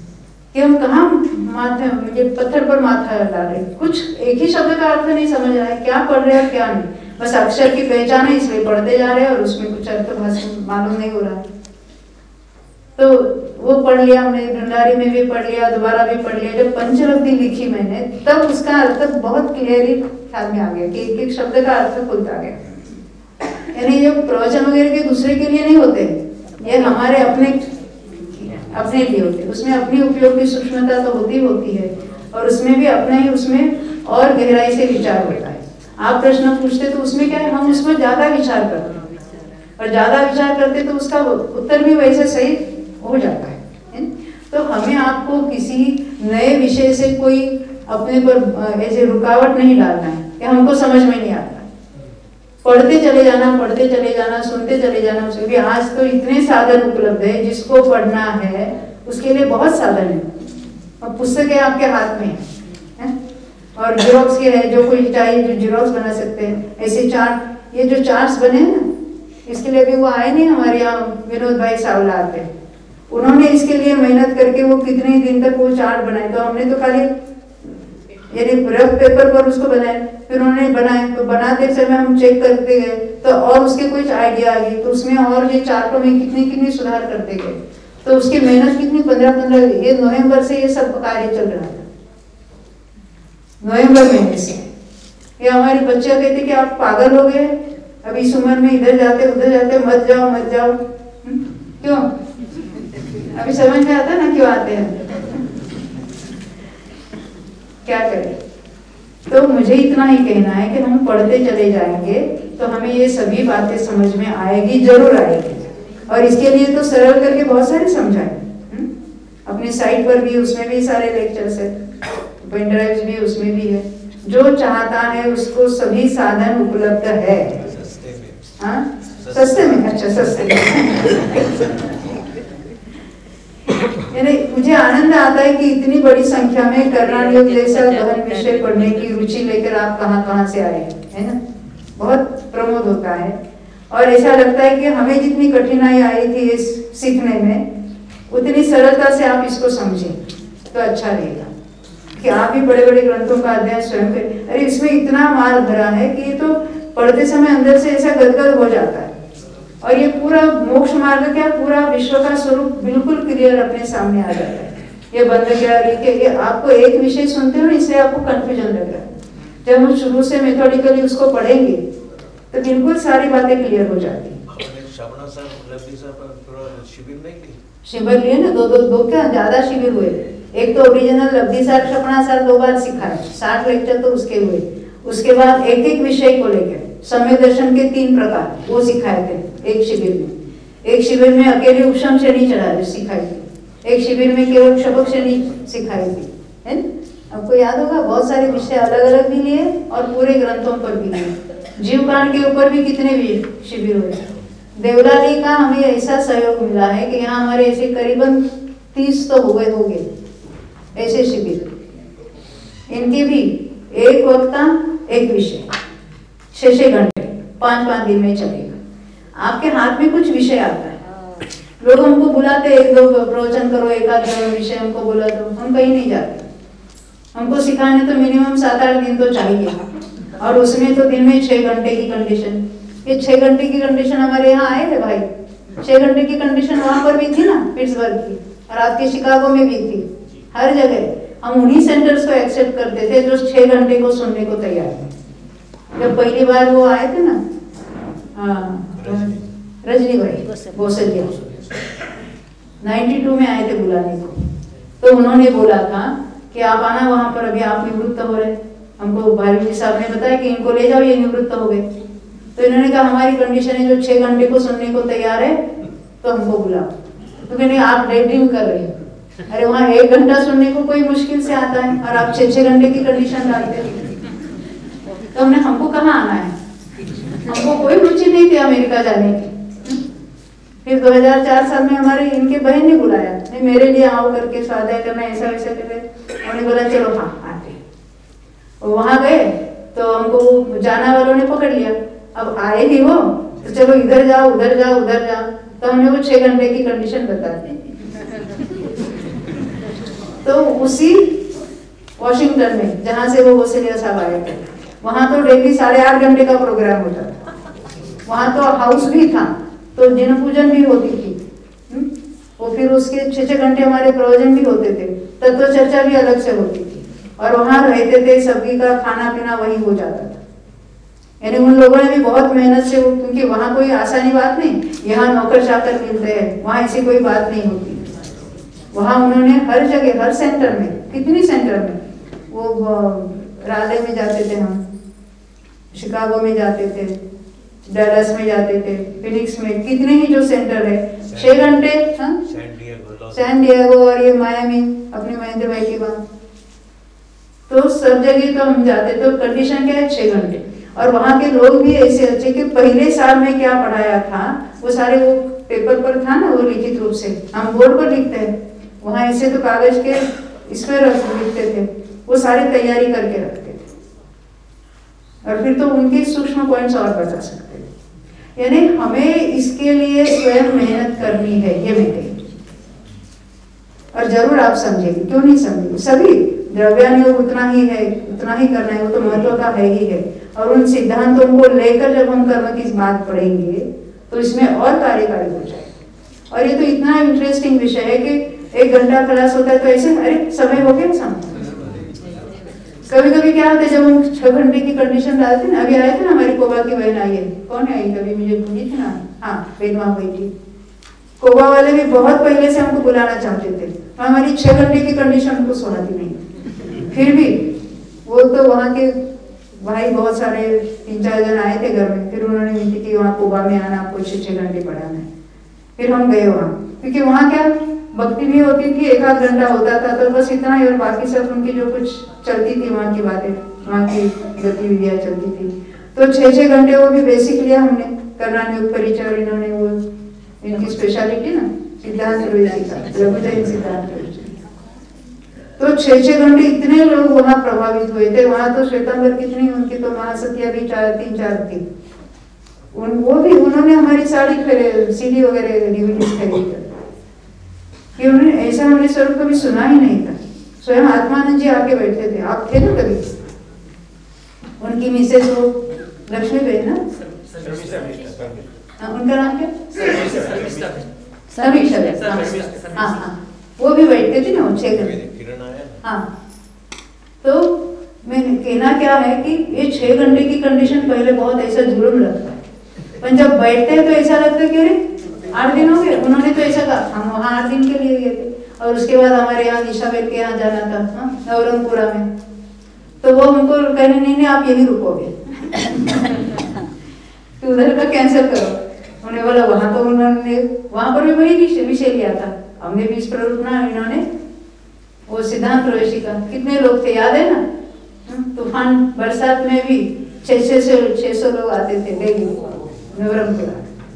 कि हम कहाँ माथे ये पत्थर पर माथा डाले, कुछ एक ही शब्द का अर्थ नहीं समझ रहा है, क्या पढ़ रहे हैं क्या नहीं, बस अक्षर की पहचान है इसलिए पढ़ते जा रहे हैं और उसमें कुछ अर्थ भाषण मालूम नहीं हो रहा है। तो वो पढ़ लिया हमने, भंडारी में भी पढ़ लिया, दोबारा भी पढ़ लिया। जब पंचरत्न लिखी मैंने तब उसका अर्थ बहुत क्लियरली ख्याल में आ गया कि एक एक शब्द का अर्थ खुलता गया। यानी जो प्रवचन वगैरह के दूसरे के लिए नहीं होते, ये हमारे अपने अपने लिए होते, उसमें अपनी उपयोग की सूक्ष्मता तो होती होती है और उसमें भी अपना ही उसमें और गहराई से विचार होता है। आप प्रश्न पूछते तो उसमें क्या है, हम उसमें ज्यादा विचार करते हैं और ज्यादा विचार करते तो उसका उत्तर भी वैसे सही हो जाता है, है? तो हमें आपको किसी नए विषय से कोई अपने पर ऐसे रुकावट नहीं डालना है कि हमको समझ में नहीं आता, पढ़ते चले जाना, पढ़ते चले जाना, सुनते चले जाना। क्योंकि आज तो इतने साधन उपलब्ध है, जिसको पढ़ना है उसके लिए बहुत साधन है और पुस्तकें आपके हाथ में है, है? और जीरोक्स के है, जो कोई चाहिए जो जीरोक्स बना सकते हैं। ऐसे चार्ट, ये जो चार्ट्स बने हैं ना, इसके लिए भी वो आए नहीं हमारे यहाँ विनोद भाई सावला आते, उन्होंने इसके लिए मेहनत करके वो कितने दिन तक वो चार्ट बनाए। तो हमने तो खाली यानी रफ पेपर पर उसको बनाए, फिर उन्होंने बनाए तो बनाते समय हम चेक करते गए तो और उसके कुछ आइडिया आ गई, तो उसमें और ये चार्टों में कितनी कितनी सुधार करते गए। तो उसकी मेहनत कितनी पंद्रह पंद्रह ये नवंबर से ये सब कार्य चल रहा था, नवंबर महीने से। ये हमारे बच्चे कहते कि आप पागल हो गए, अब इस उम्र में इधर जाते उधर जाते, मत जाओ मत जाओ। क्यों? अभी समझ में आता ना क्यों आते हैं, क्या करें। तो मुझे इतना ही कहना है कि हम पढ़ते चले जाएंगे तो हमें ये सभी बातें समझ में आएगी, जरूर आएगी। और इसके लिए तो सरल करके बहुत सारे समझाए अपनी साइट पर भी, उसमें भी सारे लेक्चर्स है, पेन ड्राइव्स भी उसमें भी है। जो चाहता है उसको सभी साधन उपलब्ध है। हाँ सस्ते में, अच्छा सस्ते में। यानी मुझे आनंद आता है कि इतनी बड़ी संख्या में कर्नाटक योग जैसा गहन विषय पढ़ने की रुचि लेकर आप कहां कहां से आए, है ना। बहुत प्रमोद होता है और ऐसा लगता है कि हमें जितनी कठिनाई आई थी इस सीखने में, उतनी सरलता से आप इसको समझें तो अच्छा रहेगा कि आप भी बड़े बड़े ग्रंथों का अध्ययन स्वयं करें। अरे इसमें इतना माल भरा है कि ये तो पढ़ते समय अंदर से ऐसा गदगद हो जाता है और ये पूरा मोक्ष मार्ग क्या, पूरा विश्व का स्वरूप बिल्कुल क्लियर अपने सामने आ जाता है। ये बंद क्या ये आपको एक विषय सुनते हो इसलिए आपको कंफ्यूजन लग रहा है। जब हम शुरू से मेथोडिकली उसको पढ़ेंगे तो बिल्कुल सारी बातें क्लियर हो जाती है। शिविर लिए ना, दो दो दो क्या ज्यादा शिविर हुए। एक तो ओरिजिनल लब्धि सार क्षपणा सार दो बार सिखाए, साठ लेक्चर तो उसके हुए। उसके बाद एक एक विषय को लेकर समय दर्शन के तीन प्रकार वो सिखाए थे एक शिविर में। एक शिविर में अकेले उपशम श्रेणी चढ़ा सिखाई थी, एक शिविर में केवल क्षपक श्रेणी सिखाई थी, है ना। आपको याद होगा बहुत सारे विषय अलग अलग भी लिए और पूरे ग्रंथों पर भी लिए। जीव कांड के ऊपर भी कितने भी शिविर हुए। देवलाली का हमें ऐसा सहयोग मिला है कि यहाँ हमारे ऐसे करीबन तीस तो हो गए हो गए ऐसे शिविर। इनके भी एक वक्ता एक विषय, छह छह घंटे पांच पांच दिन में चलेगा। आपके हाथ में कुछ विषय आता है, लोग हमको बुलाते एक दो प्रवचन करो, एक आध विषय हमको बुला दो, हम कहीं नहीं जाते। हमको सिखाने तो मिनिमम सात आठ दिन तो चाहिए और उसमें तो दिन में छह घंटे की कंडीशन। ये छह घंटे की कंडीशन हमारे यहाँ आए थे भाई, छह घंटे की कंडीशन वहां पर भी थी ना पिट्सबर्ग की, और आपके शिकागो में भी थी। हर जगह हम उन्हीं सेंटर्स को एक्सेप्ट करते थे जो छह घंटे को सुनने को तैयार थे। जब पहली बार वो आए थे ना रजनी भाई बोसलिया बानवे में आए थे बुलाने को, तो उन्होंने बोला था कि आप आना वहां पर, अभी आप निवृत्त हो रहे। हमको भाई जी साहब ने बताया कि इनको ले जाओ, ये निवृत्त हो गए। तो इन्होंने कहा हमारी कंडीशन है जो छह घंटे को सुनने को तैयार है तो हमको बुलाओ। तो कहने आप डेट ड्रीम कर रहे हैं। अरे वहाँ एक घंटा सुनने को कोई मुश्किल से आता है और आप छह छह घंटे की कंडीशन डालते हैं। तो हमने हमको कहाँ आना है, हमको कोई रुचि नहीं थी अमेरिका जाने की। फिर दो हज़ार चार साल में हमारे इनके बहन ने बुलाया, नहीं मेरे लिए आओ करके स्वाध्याय करना ऐसा वैसा करके। हमने बोला चलो हाँ आते। वहां गए तो हमको जाना वालों ने पकड़ लिया, अब आए ही वो तो चलो इधर जाओ उधर जाओ उधर जाओ। तो हमने वो छह घंटे की कंडीशन बता दी। तो उसी वॉशिंगटन में जहाँ से वो वसीलिया साहब आए थे, वहाँ तो डेली साढ़े आठ घंटे का प्रोग्राम होता था। वहाँ तो हाउस भी था, तो जिन पूजन भी होती थी, वो फिर उसके छः छः घंटे हमारे प्रवचन भी होते थे, तत्व तो चर्चा भी अलग से होती थी, और वहाँ रहते थे, सभी का खाना पीना वही हो जाता था। यानी उन लोगों ने भी बहुत मेहनत से, क्योंकि वहाँ कोई आसानी बात नहीं, यहाँ नौकर चाकर मिलते हैं, वहाँ ऐसी कोई बात नहीं होती। वहाँ उन्होंने हर जगह, हर सेंटर में, कितनी सेंटर में, वो राले में जाते थे, हम शिकागो में जाते थे, डैलस में जाते थे, फिनिक्स में, कितने ही जो सेंटर है, छह घंटे, हाँ, सैन डिएगो और ये मायामी, अपने महेंद्र भाई की बात, तो सब जगह तो हम जाते। तो कंडीशन क्या है, छह घंटे। और वहाँ के लोग भी ऐसे अच्छे कि पहले साल में क्या पढ़ाया था वो सारे वो पेपर पर था ना, वो लिखित रूप से, हम बोर्ड पर लिखते हैं, वहाँ ऐसे तो कागज के इस पर लिखते थे, वो सारी तैयारी करके रखते थे, और फिर तो उनके सूक्ष्म पॉइंट्स और बता सकते थे। यानी हमें इसके लिए स्वयं मेहनत करनी है, ये मैं कही, और जरूर आप समझेंगे, क्यों नहीं समझेंगे। सभी द्रव्यानुयोग उतना ही है, उतना ही करना है, वो तो महत्व का है ही है। और उन सिद्धांतों को लेकर जब हम कर्म की बात पढ़ेंगे तो इसमें और कार्यकारी हो जाएगा। और ये तो इतना इंटरेस्टिंग विषय है कि एक घंटा क्लास होता है तो ऐसे, अरे समय हो गया समय। कभी कभी क्या होता है, जब हम छह घंटे की कंडीशन डालते हैं ना, अभी आए थे ना हमारी कोबा की बहन आई है, कौन आई कभी मुझे भूली थी ना, हाँ बेनवा हुई थी। कोबा वाले भी बहुत पहले से हमको बुलाना चाहते थे, हमारी छह घंटे की कंडीशन उनको सुनाती नहीं, फिर भी वो तो वहाँ के भाई बहुत सारे तीन चार जन आए थे घर में, फिर उन्होंने मिलती कि वहाँ कोबा में आना, आपको छः छः घंटे पढ़ाना है। फिर हम गए वहाँ, क्योंकि वहाँ क्या भक्ति भी होती थी, एक आध घंटा होता था, तो बस इतना ही, और बाकी सब उनकी जो कुछ चलती थी वहाँ की बातें, वहाँ की गतिविधियाँ चलती थी। तो छः छः घंटे वो भी बेसिक लिया हमने, कर्णानुयोग परिचय, और इन्होंने वो इनकी स्पेशलिटी ना सिद्धांत प्रवेशिका, सिद्धांत। तो छः छः घंटे इतने लोग वहाँ प्रभावित हुए थे। वहाँ तो श्वेतांबर कितनी, उनकी तो महासतिया भी चार तीन चार थी, उन वो भी उन्होंने हमारी साड़ी सीडी वगैरह डीवीडीज खरीदी कि उन्होंने ऐसा हमने स्वरूप कभी सुना ही नहीं था। स्वयं आत्मानंद जी आके बैठते थे, आप थे ना कभी, उनकी मिसेज वो लक्ष्मी बहन ना, उनका नाम क्या, समीक्षा, हाँ हाँ, वो भी बैठते थे ना वो छह घंटे। हाँ, तो मैंने कहना क्या है कि ये छह घंटे की कंडीशन पहले बहुत ऐसा जुर्म लगता है, पर जब बैठते हैं तो ऐसा लगता है कि अरे आठ दिन हो गए। उन्होंने तो ऐसा कहा, हम वहाँ आठ दिन के लिए गए थे, और उसके बाद हमारे यहाँ निशाबेन के यहाँ जाना था, हाँ नवरंगपुरा में, तो वो हमको कहने नहीं नहीं आप यही रुकोगे तो उधर का कैंसिल करो। उन्होंने बोला वहाँ तो उन्होंने वहाँ पर भी वही विषय लिया था, हमने भी इस प्ररूपना, इन्होंने वो सिद्धांत प्रवेशिका, कितने लोग थे याद है ना, तूफान बरसात में भी छह छह सौ छह सौ लोग आते थे डेली नवरंगपुरा।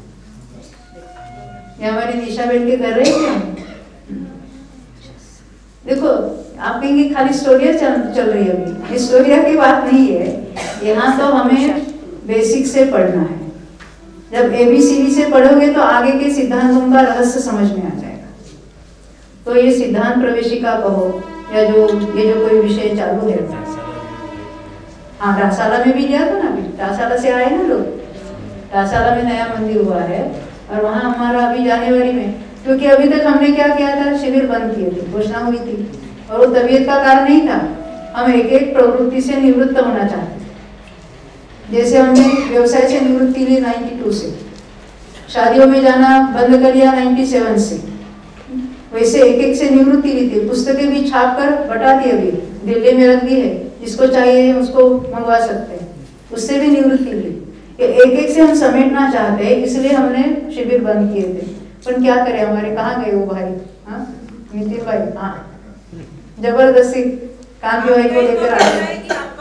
ये हमारी निशा बेन के घर रहे थे। देखो आप कहेंगे खाली स्टोरिया चल, चल रही है, अभी स्टोरिया की बात नहीं है, यहाँ तो हमें बेसिक से पढ़ना है। जब एबीसीडी से पढ़ोगे तो आगे के सिद्धांतों का रहस्य समझ में आ जाएगा। तो ये सिद्धांत प्रवेशिका कहो या जो ये जो कोई विषय चालू है, हाँ रासाला में भी गया था ना, अभी रासाला से आए ना लोग, रासाला में नया मंदिर हुआ है, और वहाँ हमारा अभी जनवरी में, क्योंकि अभी तक हमने क्या किया था, शिविर बंद किए थे, घोषणा हुई थी, और वो तबीयत का कारण नहीं था, हम एक एक प्रवृत्ति से निवृत्त होना चाहते थे। जैसे हमने व्यवसाय से निवृत्ति ली नाइन्टी टू से, शादियों में जाना बंद कर दिया नाइन्टी सेवन से, वैसे एक एक से निवृत्ति ली थी। पुस्तकें भी छाप कर बटा दी, अभी दिल्ली में रख दी है, जिसको चाहिए उसको मंगवा सकते हैं, उससे भी निवृत्ति ली। एक एक से हम समेटना चाहते हैं, इसलिए हमने शिविर बंद किए थे। पर क्या करें, हमारे कहाँ गए वो भाई, हाँ नितिन भाई, हाँ जबरदस्ती काम जो है को लेकर आ गए।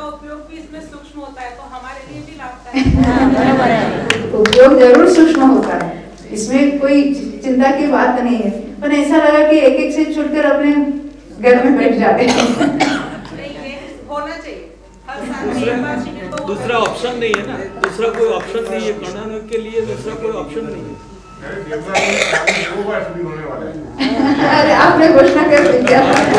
उपयोग जरूर सूक्ष्म होता है, इसमें कोई चिंता की बात नहीं है, पर ऐसा लगा कि एक एक से छुटकर अपने घर में बैठ जाते हैं। होना चाहिए, दूसरा ऑप्शन नहीं है ना, दूसरा कोई ऑप्शन नहीं है, कर्णानुयोग के लिए दूसरा कोई ऑप्शन नहीं है। अरे आपने घोषणा कर दिया।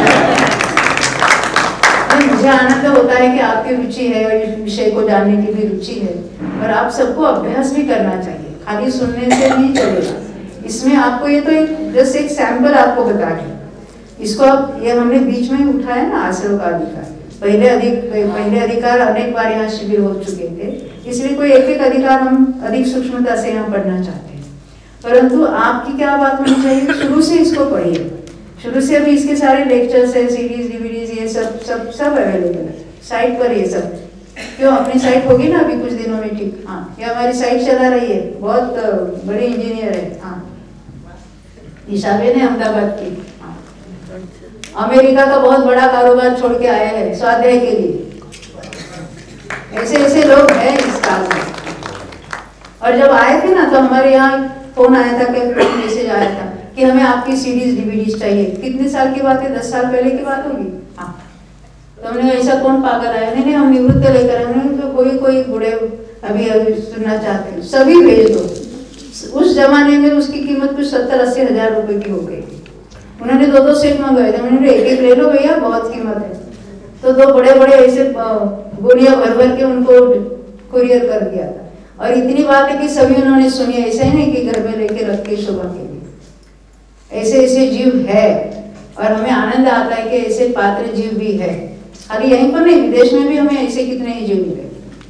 मुझे आनंद होता है कि आपकी रुचि है और इस विषय को जानने की भी रुचि है, और आप सबको अभ्यास भी करना चाहिए, खाली सुनने से नहीं चलेगा। इसमें आपको ये तो एक जस्ट एक सैंपल आपको बता के इसको आप, ये हमने बीच में उठाया ना आश्रय का अधिकार, पहले अधिक पहले अधिकार अनेक बार यहाँ शिविर हो चुके थे, इसलिए कोई एक एक अधिकार हम अधिक सूक्ष्मता से यहाँ पढ़ना चाहते हैं। परंतु आपकी क्या बात होनी चाहिए, शुरू से इसको पढ़िए, शुरू से अभी इसके सारे लेक्चर्स है, सीरीज डीवीडीज ये सब सब सब अवेलेबल है साइट पर। ये सब क्यों अपनी साइट होगी ना अभी कुछ दिनों में, ठीक। हाँ, ये हमारी साइट चला रही है, बहुत बड़ी इंजीनियर है। हाँ, ईशाबेन है अहमदाबाद की। अमेरिका का बहुत बड़ा कारोबार छोड़ के आए हैं स्वाध्याय के लिए। ऐसे ऐसे लोग हैं इस काल में। और जब आए थे ना तो हमारे यहाँ फोन आया था, क्या मैसेज आया था कि हमें आपकी सीडीज डीवीडीज चाहिए। कितने साल की बात है, दस साल पहले की बात होगी। हाँ, तो हमने ऐसा कौन पागल आया, नहीं नहीं हम निवृत्त लेकर हमने तो कोई कोई बूढ़े अभी अभी सुनना चाहते हैं, सभी भेज दो। उस जमाने में उसकी कीमत कुछ सत्तर अस्सी हजार रुपए की हो गई। उन्होंने दो दो सेट मंगवाए थे, उन्होंने एक एक ले लो भैया बहुत कीमत है, तो दो बड़े बड़े ऐसे गोलियां भर भर के उनको कुरियर कर दिया था। और इतनी बात है कि सभी उन्होंने सुनी, ऐसा ही नहीं कि घर में लेके रख के शोभा के लिए। ऐसे ऐसे जीव है और हमें आनंद आता है कि ऐसे पात्र जीव भी है। खाली यहीं पर नहीं, विदेश में भी हमें ऐसे कितने ही जीव मिले।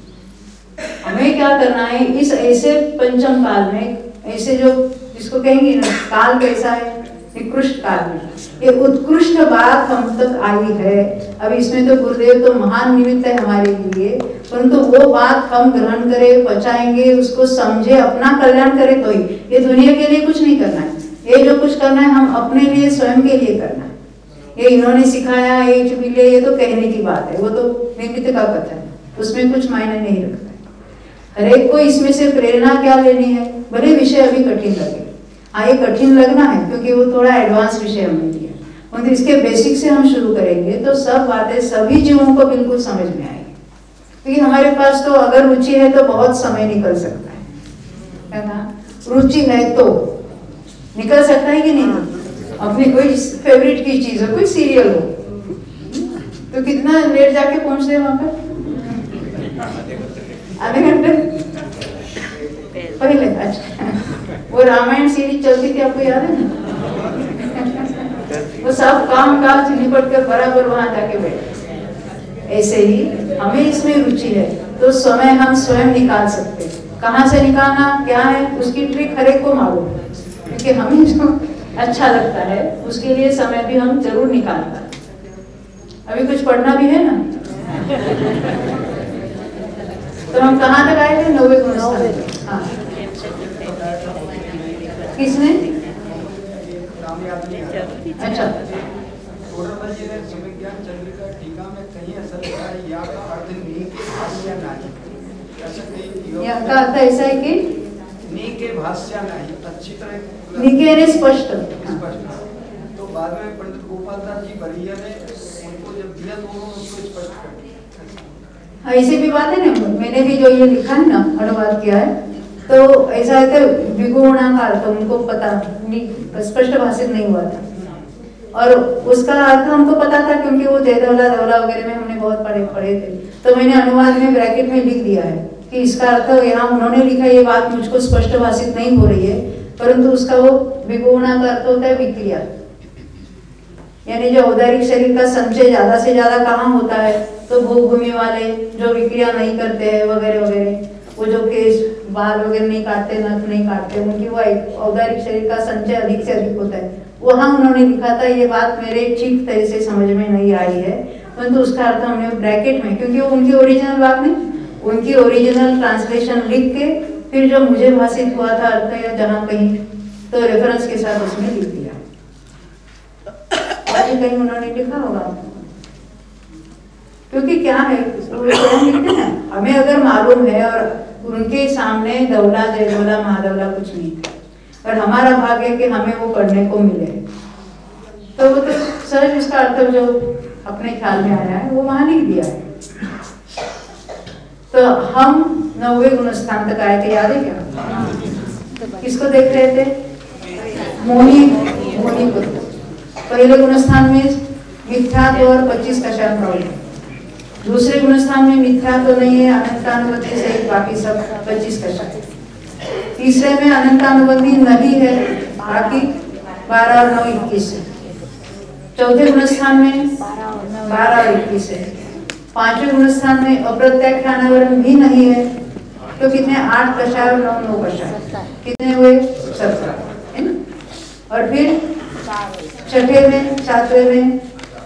हमें क्या करना है इस ऐसे पंचम काल में, ऐसे जो जिसको कहेंगे ना काल कैसा है, निकृष्ट काल में ये उत्कृष्ट बात हम तक आई है। अब इसमें तो गुरुदेव तो महान निमित्त है हमारे लिए, परंतु वो बात हम ग्रहण करें, पचाएंगे, उसको समझे, अपना कल्याण करें तो ही। ये दुनिया के लिए कुछ नहीं करना है, ये जो कुछ करना है हम अपने लिए स्वयं के लिए करना है। ये इन्होंने सिखाया, ये मिले, ये तो कहने की बात है, वो तो निमित्त का कथन है, उसमें कुछ मायने नहीं रखता है। हर एक को इसमें से प्रेरणा क्या लेनी है, भले विषय अभी कठिन लगे। हाँ, ये कठिन लगना है क्योंकि वो थोड़ा एडवांस विषय हमने लिया, और इसके बेसिक से हम शुरू करेंगे तो सब बातें सभी जीवों को बिल्कुल समझ में आएगी। क्योंकि हमारे पास तो अगर रुचि है तो बहुत समय निकल सकता है, है ना। रुचि है तो निकल सकता है कि नहीं। अपनी कोई फेवरेट की चीज हो, कोई सीरियल हो, तो कितना लेट जाके पहुंचते हैं वहां पर, आधे घंटे पहले। अच्छा, वो रामायण सीरीज चलती थी, आपको याद है ना। वो सब काम काज निपट कर बराबर वहां जाके बैठे। ऐसे ही हमें इसमें रुचि है तो समय हम स्वयं निकाल सकते हैं। कहाँ से निकालना क्या है उसकी ट्रिक हर एक को मालूम है, क्योंकि हमें जो अच्छा लगता है उसके लिए समय भी हम जरूर निकालता है। अभी कुछ पढ़ना भी है ना। तो हम कहाँ तक आए थे, नौवे गुण। हाँ, किसने? अच्छा, या का अर्थ ऐसा है कि नीके भाष्य नहीं अच्छी तरह नीके ने स्पष्ट। तो बाद में पंडित गोपाल दास जी बरिया ने उनको जब दिया तो उन्होंने उसको स्पष्ट कर दिया। ऐसी भी बात है ना, मैंने भी जो ये लिखा है ना, अनुवाद किया है, तो ऐसा है कि विगुणाकार तो उनको पता नहीं, स्पष्ट भाषित नहीं हुआ था। और उसका अर्थ हमको पता था क्योंकि वो जयदवला दवला वगैरह में हमने बहुत पढ़े पढ़े थे। तो मैंने अनुवाद में ब्रैकेट में लिख दिया है कि इसका अर्थ यहाँ उन्होंने लिखा, ये बात मुझको स्पष्ट भाषित नहीं हो रही है, परंतु उसका वो विगुणा का अर्थ होता है विक्रिया, यानी जो औदारिक शरीर का संचय ज्यादा से ज्यादा कहाँ होता है, तो भोग भूमि वाले जो विक्रिया नहीं करते हैं वगैरह वगैरह, वो जो केस बाल वगैरह नहीं काटते, नख नहीं काटते, उनकी वो औदारिक शरीर का संचय अधिक से अधिक होता है। वहाँ उन्होंने लिखा था, ये बात मेरे ठीक तरह से समझ में नहीं आई है, परंतु उसका अर्थ हमने ब्रैकेट में, क्योंकि वो उनकी ओरिजिनल बात नहीं, उनकी ओरिजिनल ट्रांसलेशन लिख के फिर जो मुझे भाषित हुआ था अर्थ या जहाँ कहीं, तो रेफरेंस के साथ उसमें लिख दिया। और कहीं उन्होंने लिखा होगा, क्योंकि क्या है लिखते हैं, हमें अगर मालूम है और उनके सामने दौला जयदौला महादौला कुछ नहीं था, और हमारा भाग्य है कि हमें वो पढ़ने को मिले, तो वो तो सहज इसका अर्थ जो अपने ख्याल में आया है वो वहां लिख दिया है। तो हम नौवे गुण स्थान तक आए थे, याद है क्या? किसको देख रहे थे? मोही मोही को। पहले गुणस्थान में मिथ्यात्व और पच्चीस कषाय प्रवृत्ति, दूसरे गुणस्थान में मिथ्यात्व नहीं है, अनंतानुबंधी सहित बाकी सब पच्चीस कषाय। तीसरे में अनंतानुबंधी नहीं है, बाकी बारह और नौ इक्कीस है। चौथे गुणस्थान में बारह और इक्कीस है। पांचवें गुणस्थान में अप्रत्याख्यानावरण भी नहीं है, तो कितने? आठ कषाय और नौ नौ कषाय, कितने हुए? सत्रह। और फिर छठे में सातवें में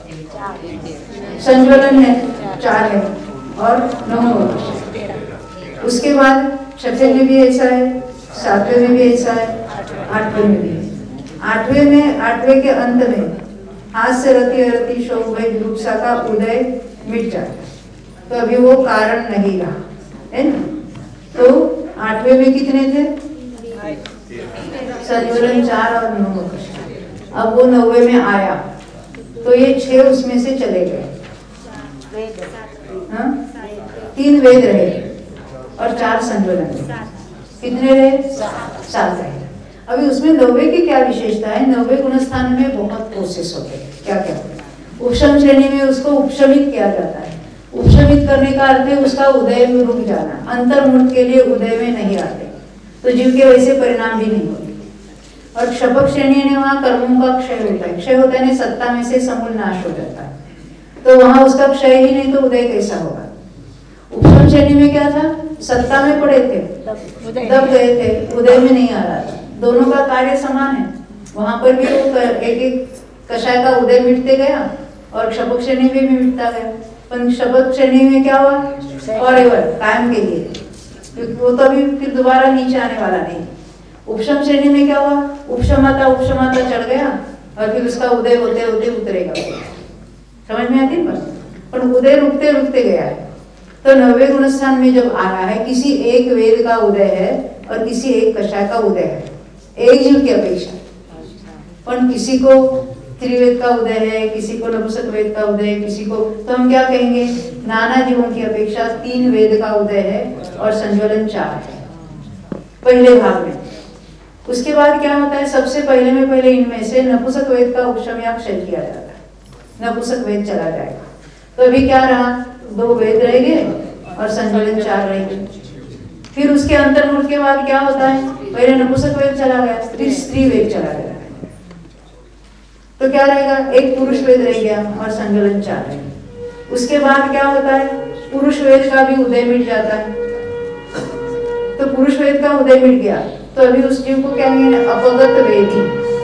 संज्वलन है, चार है और नौ नौ कषाय। उसके बाद छठे में भी ऐसा है, सातवें में भी ऐसा है, आठवें में भी है। आठवें में आठवें के अंत में हाथ से रति रति शोक भय जुगुप्सा का उदय मिट जाता है, तो अभी वो कारण नहीं रहा है ना। तो आठवें में कितने थे? संज्वलन चार और नौ कषाय। अब वो नौवे में आया तो ये छह उसमें से चले गए, हाँ? तीन वेद रहे और चार संज्वलन, कितने रहे? सात रहे। अभी उसमें नौवे की क्या विशेषता है? नौवे गुणस्थान में बहुत प्रोसेस होते हैं। क्या क्या? उपशम श्रेणी में उसको उपशमित किया जाता है। उपशमित करने का अर्थ है उसका उदय में रुक जाना, अंतर्मुख के लिए उदय में नहीं आते, तो जीव के वैसे परिणाम भी नहीं होते। और क्षपक श्रेणी में वहाँ कर्मों का क्षय होता है, क्षय होता है सत्ता में से समूल नाश हो जाता है, तो वहां उसका क्षय ही नहीं, तो उदय कैसा होगा? उपशम श्रेणी में क्या था? सत्ता में पड़े थे, दब गए थे, उदय में नहीं आ रहा था। दोनों का कार्य समान है, वहां पर भी वो एक एक कषाय का उदय मिटते गया और क्षपक श्रेणी में भी मिटता गया। पर क्षपक श्रेणी में क्या हुआ? फॉरएवर, कायम के लिए, क्योंकि वो तो अभी फिर दोबारा नीचे आने वाला नहीं। उपशम श्रेणी में क्या हुआ? उपशमाता उपशमाता चढ़ गया और फिर उसका उदय होते होते उतरेगा। समझ में आती है बात? पर उदय रुकते रुकते गया है। तो नवे गुणस्थान में जब आ रहा है, किसी एक वेद का उदय है और किसी एक कषाय का उदय है, एक जीव की अपेक्षा। पर किसी को त्रिवेद का उदय है, किसी को नपुंसक वेद का उदय है, किसी को, तो हम क्या कहेंगे? नाना जीवों की अपेक्षा तीन वेद का उदय है और संज्वलन चार है पहले भाग में। उसके बाद क्या होता है? सबसे पहले में पहले इनमें से नपुंसक वेद का उपशम या क्षय किया जाता है, नपुंसक वेद चला जाएगा। तो अभी क्या रहा? दो वेद रहेंगे और संज्वलन चार रहेंगे। फिर उसके अंतर्मुख के बाद क्या होता है? पहले नपुंसक वेद चला गया, फिर स्त्री वेद चला गया, तो क्या रहेगा? एक पुरुष वेद रह गया और संज्वलन चार रहेगा। उसके बाद क्या होता है? पुरुष वेद का भी उदय मिट जाता है, तो पुरुष वेद का उदय मिट गया, तो अभी उस जीव को क्या कहेंगे? अपगत वेदी।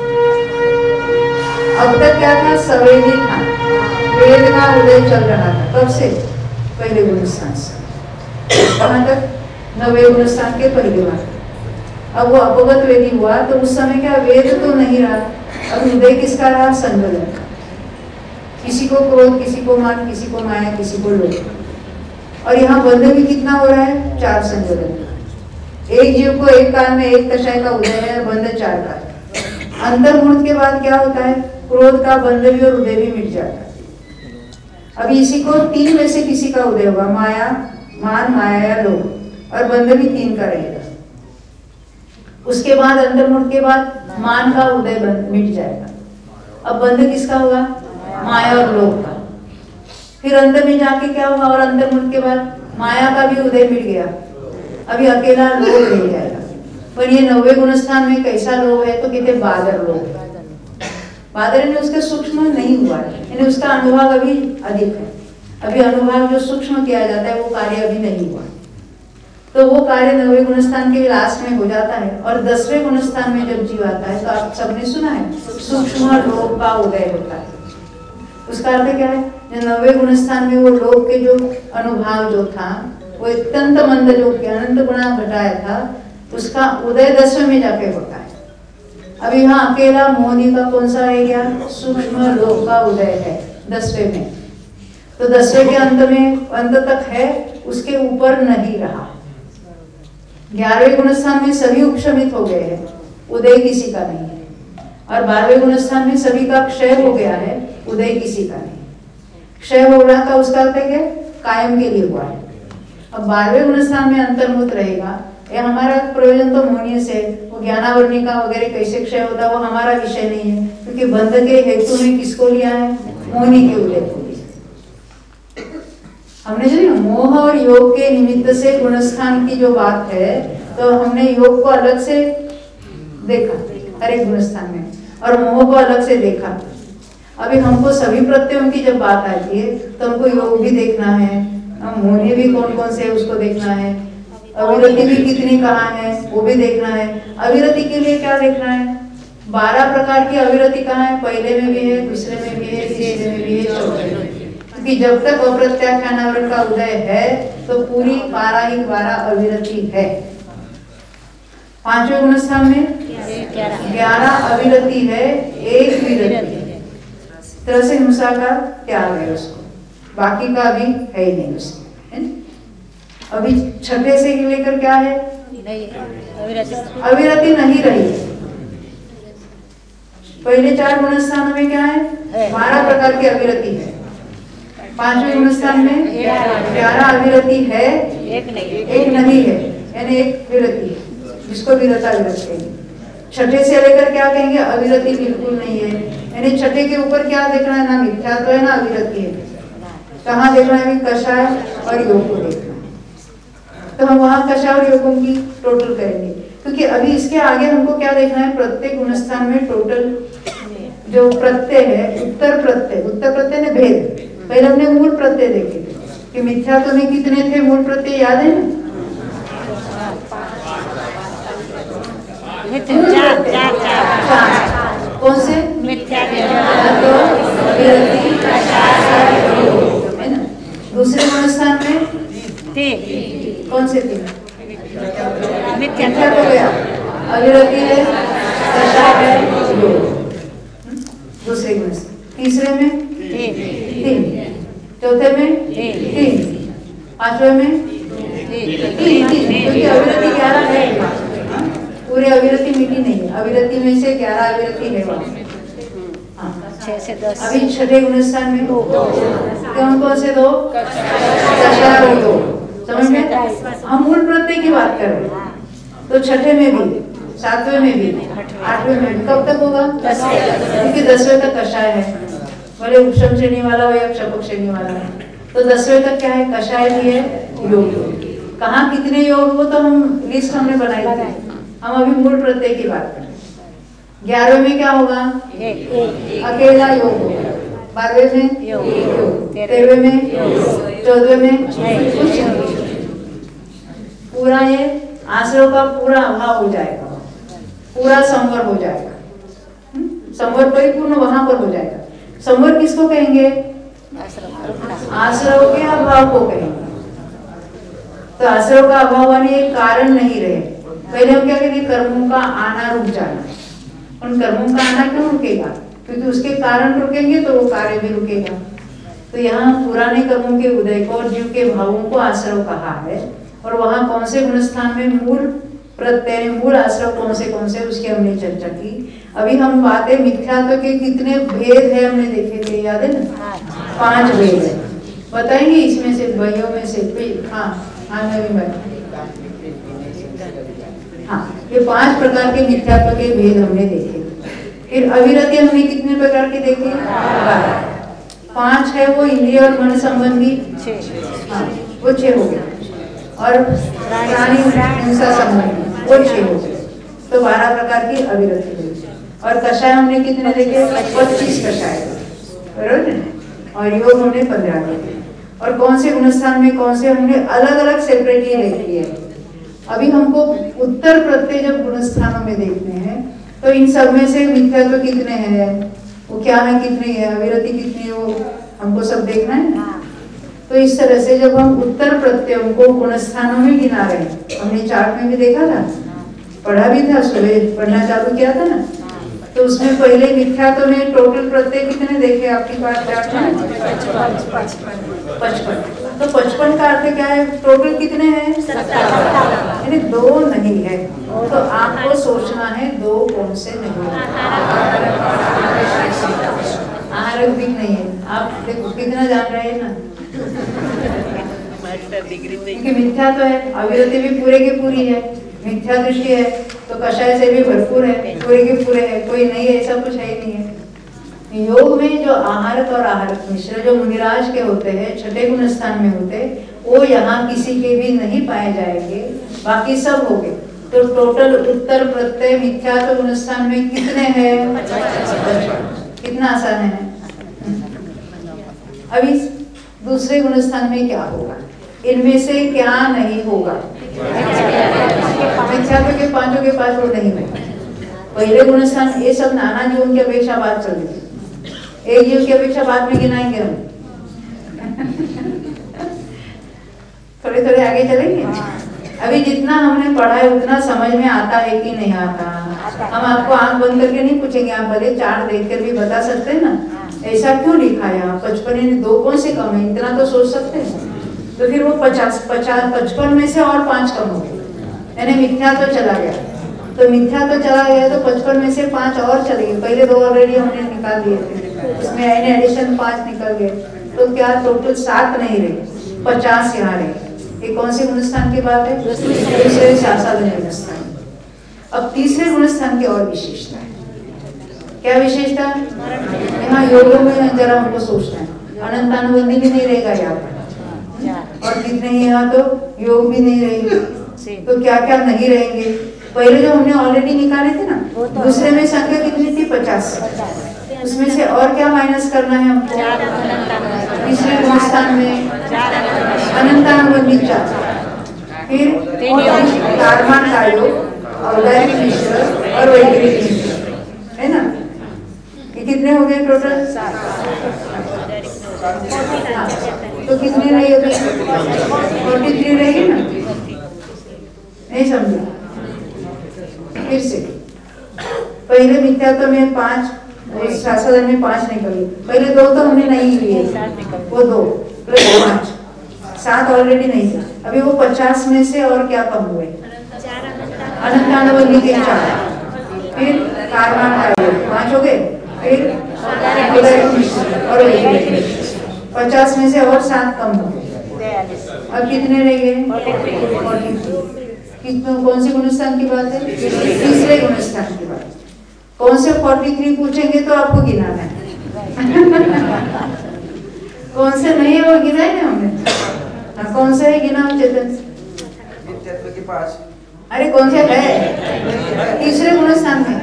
अब तक क्या था? सवेदी था, वेद का उदय चल रहा था, कब से? पहले गुणस्थान से। कहाँ तक? नवे गुणस्थान के पहले बार। अब वो अपगत वेदी हुआ, तो उस समय क्या? वेद तो नहीं रहा, अब उदय किसका रहा? संज्वलन। किसी को क्रोध, किसी को मान, किसी को माया, किसी को लोभ। और यहाँ बंध भी कितना हो रहा है? चार संज्वलन। एक जीव को एक काल में एक कषाय का उदय है, बंध चार का। अंतर्मुख के बाद क्या होता है? क्रोध का बंध भी और उदय भी मिट जाता है। अभी इसी को तीन में से किसी का उदय होगा, माया, मान, माया या लोभ, और बंध भी तीन का रहेगा। उसके बाद अंतर्मुख के बाद मान का उदय मिट जाएगा। अब बंध किसका होगा? माया और लोभ का। फिर अंतर में जाके क्या होगा? और अंतर्मुख के बाद माया का भी उदय मिट गया, अभी अकेला लोभ रह जाएगा। पर ये नवे गुणस्थान में कैसा लोभ है? तो कहते बादर लोभ। बादर में उसका सूक्ष्म नहीं हुआ, यानी उसका अनुभाग अभी अधिक है। अभी अनुभाग जो सूक्ष्म किया जाता है वो कार्य अभी नहीं हुआ, तो वो कार्य नवे गुणस्थान के लास्ट में हो जाता है। और दसवें गुणस्थान में जब जीव आता है, तो आप सबने सुना है सूक्ष्म लोभ का उदय होता है। उसका अर्थ क्या है? जो नवे गुणस्थान में वो लोभ के जो अनुभाग जो था, वो अत्यंत मंद जो अनंत गुणा घटाया था, उसका उदय दसवें में जाके होता है। अभी यहाँ अकेला मोहनी का कौन सा रह गया? सूक्ष्म लोभ का उदय है दसवें में, तो दसवें के अंत में, अंत तक है, उसके ऊपर नहीं रहा। ग्यारहवें गुणस्थान में सभी उपशमित हो गए हैं, उदय किसी का नहीं है। और बारहवें गुणस्थान में सभी का क्षय हो गया है, उदय किसी का नहीं। क्षय हो रहा था, उसका अर्थ है कायम के लिए हुआ है। अब बारहवें गुणस्थान में अंतर्मुख रहेगा, ये हमारा प्रयोजन तो मोहनीय से, वो ज्ञानावर्णिका वगैरह कैसे क्षय होता है वो हमारा विषय नहीं है, क्योंकि बंध के हेतु में किसको लिया है? मोहिनी के उदय को लिया। हमने जो मोह और योग के निमित्त से गुणस्थान की जो बात है, तो हमने योग को अलग से देखा हर एक गुणस्थान में और मोह को अलग से देखा। अभी हमको सभी प्रत्ययों की जब बात आती है तो हमको योग भी देखना है, मोहिनी भी कौन कौन से उसको देखना है, अविरति भी कितनी कहाँ है वो भी देखना है। अविरति के लिए क्या देखना है? बारह प्रकार की अविरति कहाँ है? पहले में भी है, दूसरे में भी है, तीसरे में भी है, चौथे में भी है। क्योंकि जब तक अप्रत्याख्यानावरण का उदय है तो पूरी बारह ही बारह अविरति है। पांचवें गुणस्थान में ग्यारह अविरति है, एक विरति है। तरह से हिंसा का त्याग है उसको, बाकी का अभी है ही नहीं उसको, है ना? अभी छठे से लेकर क्या है? अविरति नहीं रही। पहले चार गुणस्थानों में क्या है? बारह प्रकार की अविरति है। पांचवें गुणस्थान में ग्यारह अविरति है, एक नहीं एक नहीं है, यानी एक विरति है, जिसको विरता विरत कहेंगे। छठे से लेकर क्या कहेंगे? अविरति बिल्कुल नहीं है, यानी छठे के ऊपर क्या देखना है? ना मिथ्या तो है ना अविरति है। कहाँ देखना है? कषाय और योग को देखना है। तो हम वहाँ कषाय और योगों की टोटल करेंगे, क्योंकि अभी इसके आगे हमको क्या देखना है? प्रत्येक गुणस्थान में टोटल जो प्रत्यय है, उत्तर प्रत्यय, उत्तर प्रत्यय ने भेद। पहले हमने मूल प्रत्यय देखे कि मिथ्या तो में कितने थे मूल प्रत्यय, याद है ना? चार चार चार कौन से? मिथ्या है ना। दूसरे गुणस्थान में तीन कौन से तीन? मिथ्या मिथ्या हो गया, अविरति है, कषाय है, योग। दूसरे गुणस्थान। तीसरे में तीन, चौथे में तीन, पांचवे में तीन तीन, क्योंकि अविरति ग्यारह है, पूरे अविरति मिटी नहीं है, अविरति में से ग्यारह अविरति है वहाँ। छह से दस। अभी छठे गुणस्थान में दो, कौन कौन से दो? कषाय और दो। समझ में? हम मूल प्रत्यय की बात कर रहे हैं, तो छठे में भी, सातवें में भी, आठवें में भी, कब तक होगा? क्योंकि दसवें तक कषाय है, भले उपशम श्रेणी वाला हो या क्षपक श्रेणी वाला है, तो दसवें तक क्या है? कषाय भी है, योग। कहाँ कितने योग हो तो हम लिस्ट हमने बनाई थी, हम अभी मूल प्रत्यय की बात कर रहे हैं। ग्यारहवें में क्या होगा? अकेला योग होगा। बारहवें में योग, तेरहवें में, चौदहवें में कुछ पूरा ये आश्रव का पूरा अभाव हो जाएगा, पूरा संवर हो जाएगा, संवर परिपूर्ण वहां पर हो जाएगा। संवर किसको कहेंगे? आश्रव के अभाव को कहेंगे। तो आश्रव का अभाव यानी कारण नहीं रहे। पहले हम क्या कहेंगे? कर्मों का आना रुक जाना। उन कर्मों का आना क्यों रुकेगा? क्योंकि उसके कारण रुकेंगे तो वो कार्य भी रुकेगा। तो यहाँ पुराने कर्मों के उदय को और जीव के भावों को आश्रव कहा है। और वहाँ कौन से गुणस्थान में मूल प्रत्यय, मूल आश्रव कौन से कौन से, उसकी हमने चर्चा की। अभी हम बातें मिथ्यात्व के कितने भेद है हमने देखे थे, याद है ना? पांच भेद है, बताएंगे इसमें से, भाइयों में से कोई? हाँ हाँ नवीन भाई, हाँ ये पांच प्रकार के मिथ्यात्व के भेद हमने देखे। फिर अविरति हमने कितने प्रकार की देखी? पांच है वो इंद्रिय और मन संबंधी, हाँ वो छह हो गए। और प्राणी हिंसा संबंधी वो छह हो गए, तो बारह प्रकार की अविरति हुई। और कषाय हमने कितने देखे? पच्चीस कषाय, बराबर। और योग हमने पंद्रह देखे। और कौन से गुणस्थान में कौन से हमने अलग अलग सेपरेटली देखी है। अभी हमको उत्तर प्रत्यय जब गुणस्थानों में देखने हैं तो इन सब में से मिथ्यात्व कितने हैं, वो क्या है, कितनी है, अविरति कितनी है, वो हमको सब देखना है ना। तो इस तरह से जब हम उत्तर प्रत्ययों को गुणस्थानों में गिना रहे हैं, हमने चार्ट में भी देखा था, पढ़ा भी था, सुबह पढ़ना चालू किया था ना, तो उसमें पहले मिथ्यात्व में टोटल प्रत्यय कितने देखे आपकी बात चार्ट में? पचपन। तो पचपन का अर्थ क्या है? टोटल कितने हैं? यानी दो नहीं है। तो आपको सोचना है दो कौन से नहीं है। आहार भी नहीं है। आप देखो कितना जान रहे हैं ना, क्योंकि मिथ्या तो है, अविरति भी पूरे की पूरी है, मिथ्या दृष्टि है, तो कषाय से भी भरपूर है, पूरे के पूरे है, कोई नहीं है ऐसा कुछ है ही नहीं है। योग में जो आहारक और आहारक मिश्र जो मुनिराज के होते हैं, छठे गुण स्थान में होते हैं, वो यहाँ किसी के भी नहीं पाए जाएंगे, बाकी सब हो गए। तो टोटल उत्तर प्रत्यय मिथ्या तो गुण स्थान में कितने हैं? कितना आसान है। अभी दूसरे गुण स्थान में क्या होगा? इनमें से क्या नहीं होगा? मिथ्या के पांचों के पास वो नहीं होगा। पहले गुण स्थान ये सब नाना जीवों की अपेक्षा बात चल रही है, एक जीव की अपेक्षा बाद में गिनाएंगे हम। थोड़े थोड़े आगे चलेंगे। अभी जितना हमने पढ़ा है उतना समझ में आता है कि नहीं आता? हम आपको आंख बंद करके नहीं पूछेंगे, आप भले चार्ट देखकर भी बता सकते हैं ना, ऐसा क्यों लिखा है यहाँ? पचपन यानी दो कौन से कम है, इतना तो सोच सकते हैं। तो फिर वो पचास पचास पचपन में से और पांच कम हो गए, यानी मिथ्या तो चला गया। तो मिथ्या तो चला गया तो पचपन में से पांच और चले गए, पहले दो ऑलरेडी हमने निकाल दिए थे, उसमें एडिशन पांच निकल गए, तो क्या टोटल सात नहीं रहे, पचास यहाँ रहे। ये कौन से गुण स्थान की बात है? दूसरे शासाधन गुण स्थान। अब तीसरे गुण स्थान की और विशेषता है, क्या विशेषता? यहाँ योगों में जरा हमको सोचना है, अनंतानुबंधी भी नहीं रहेगा यहाँ पर, और कितने यहाँ तो योग भी नहीं रहेंगे, तो क्या क्या नहीं रहेंगे? पहले जो हमने ऑलरेडी निकाले थे ना, दूसरे में संख्या कितनी थी? पचास। उसमें से और क्या माइनस करना है हमको? तीसरे गुण स्थान में अनंतानुबंधी चार, फिर कारमान का योग, औदारिक मिश्र और वैदिक मिश्र, है ना? ये कितने हो गए टोटल? तो कितने रही होगी? फोर्टी थ्री रहेगी ना? नहीं समझा? फिर से पहले मिथ्यात्व में पांच, शास्त्र में पांच निकली, पहले दो तो हमने नहीं लिए, वो दो प्लस पांच, सात ऑलरेडी नहीं था। अभी वो पचास में से और क्या कम हुए? अनंतानुबंधी के चार, फिर कारमान का योग पांच हो गए, फिर और पचास में से और सात कम हो गए। अब कितने रह गए? कितने? कौन से गुण स्थान की बात है? तीसरे गुण स्थान की बात। कौन से तैंतालीस पूछेंगे तो आपको गिनाना है। कौन से नहीं है वो गिनाए ना हमने। हाँ, कौन से है गिनाओ चेतन? मिथ्यात्व के पास। अरे कौन से है? तीसरे गुण स्थान में।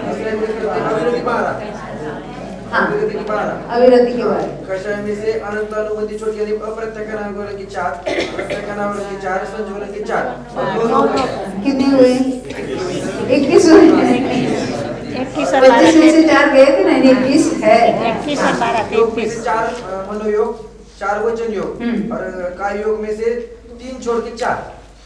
हाँ, अविरति के बाद कषाय में से अनंतानुबंधी छोड़ यानी अप्रत्यक्षानावरण की चार, प्रत्यक्षानावरण की चार, संयोजन की चार, कितनी हुई? इक्कीस हुई। पच्चीस में से चार गए थे ना, इक्कीस है। योग में से चार मनोयोग, चार वचन योग, और काय योग में से तीन छोड़ के चार।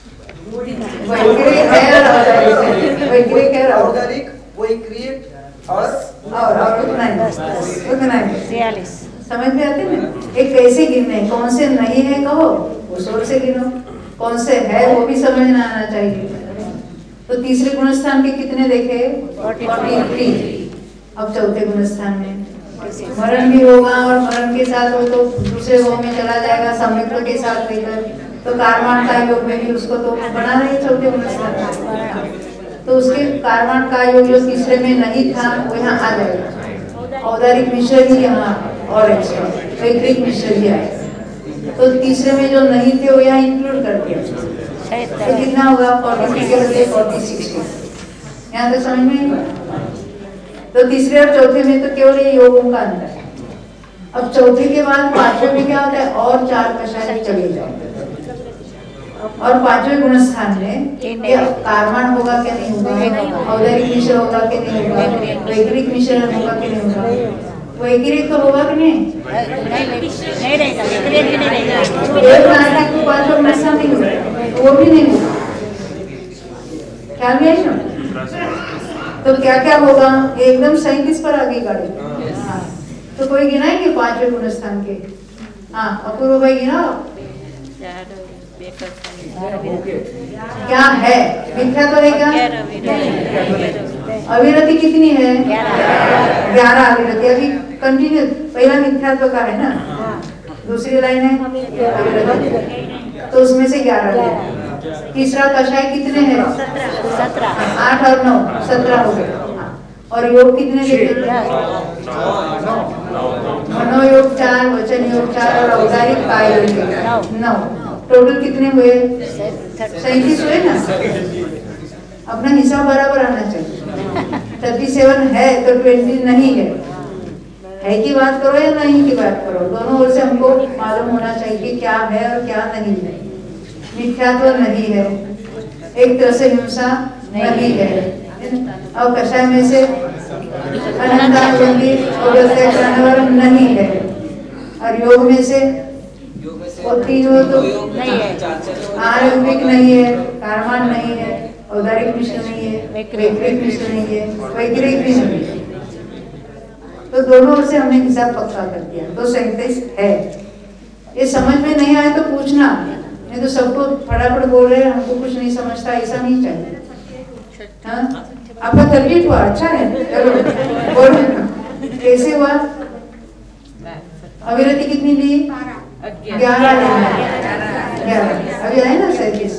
औदारिक, वैक्रिक और और और उतना ही उतना ही समझ में आते ना? एक कैसे गिनने, कौन से नहीं है कहो, वो जोर से गिनो, कौन से है वो भी समझ में आना चाहिए। तो तीसरे गुण स्थान के कितने देखे? तैंतालीस। अब चौथे गुण स्थान में मरण भी होगा, और मरण के साथ वो तो दूसरे वो में चला जाएगा सम्यक्त्व के साथ लेकर, तो कारमान का योग में भी उसको तो बना रहे चौथे गुण स्थान। तो उसके कारमान का योग जो तीसरे में नहीं था वो यहाँ आ जाएगा। औदारिक मिश्र ही यहाँ और वैक्रिक मिश्र ही आएगा, तो तीसरे में जो नहीं थे वो यहाँ इंक्लूड कर दिया। तो कितना होगा? फोर्टी के बदले फोर्टी सिक्स। यहाँ तो समझ में। तो तीसरे और चौथे में तो केवल ये योगों का अंतर है। अब चौथे के बाद पांचवें में क्या होता है? और चार कषाय चले जाएंगे, और पांचवें गुण स्थान में कारमान होगा क्या नहीं होगा? औदारिक मिश्र होगा कि नहीं होगा? वैक्रिक मिश्र होगा कि नहीं होगा? वैक्रिक तो होगा कि नहीं? नहीं रहेगा, वैक्रिक नहीं रहेगा। एक नास्तिक को पांचवें गुण स्थान नहीं होगा, वो भी नहीं होगा। ख्याल में आई ना? तो क्या क्या होगा? एकदम सैंतीस पर आगे गाड़ी। हाँ, तो कोई गिनाएंगे पांचवें गुण स्थान के? हाँ, अपूर्व भाई गिनाओ। क्या है? मिथ्या तो है क्या? अविरति कितनी है? ग्यारह अविरति। अभी कंटिन्यू, पहला मिथ्यात्व का है ना, दूसरी लाइन है अविरति, तो उसमें से ग्यारह। तीसरा कषाय कितने हैं? सत्रह। आठ और नौ सत्रह हो गए। और योग कितने देखे? मनोयोग चार, वचन योग चार और औदारिक काय योग नौ। टोटल कितने हुए? सैंतीस हुए ना। अपना हिसाब बराबर आना चाहिए। थर्टी सेवन है तो ट्वेंटी नहीं है। है की बात करो या नहीं की बात करो, दोनों ओर से हमको मालूम होना चाहिए कि क्या है और क्या नहीं है। मिथ्यात्व तो नहीं है, एक तरह से हिंसा नहीं है। और कषाय में से नहीं है। और योग में से तीनों तो आरंभिक नहीं है, कारमान नहीं है, औदारिक मिश्र नहीं है, वैक्रिक मिश्र नहीं है, वैक्रिक भी नहीं है। तो दोनों ओर से हमने हिसाब पक्का कर दिया। तो सैंतीस है। ये समझ में नहीं आया तो पूछना, नहीं तो सबको फटाफट बोल रहे हैं हमको कुछ नहीं समझता, ऐसा नहीं चाहिए। हाँ? आपका थर्टी हुआ, अच्छा है, चलो बोलो कैसे हुआ? अविरति कितनी ली? ग्यारह ग्यारह। अभी आए ना सैंतीस।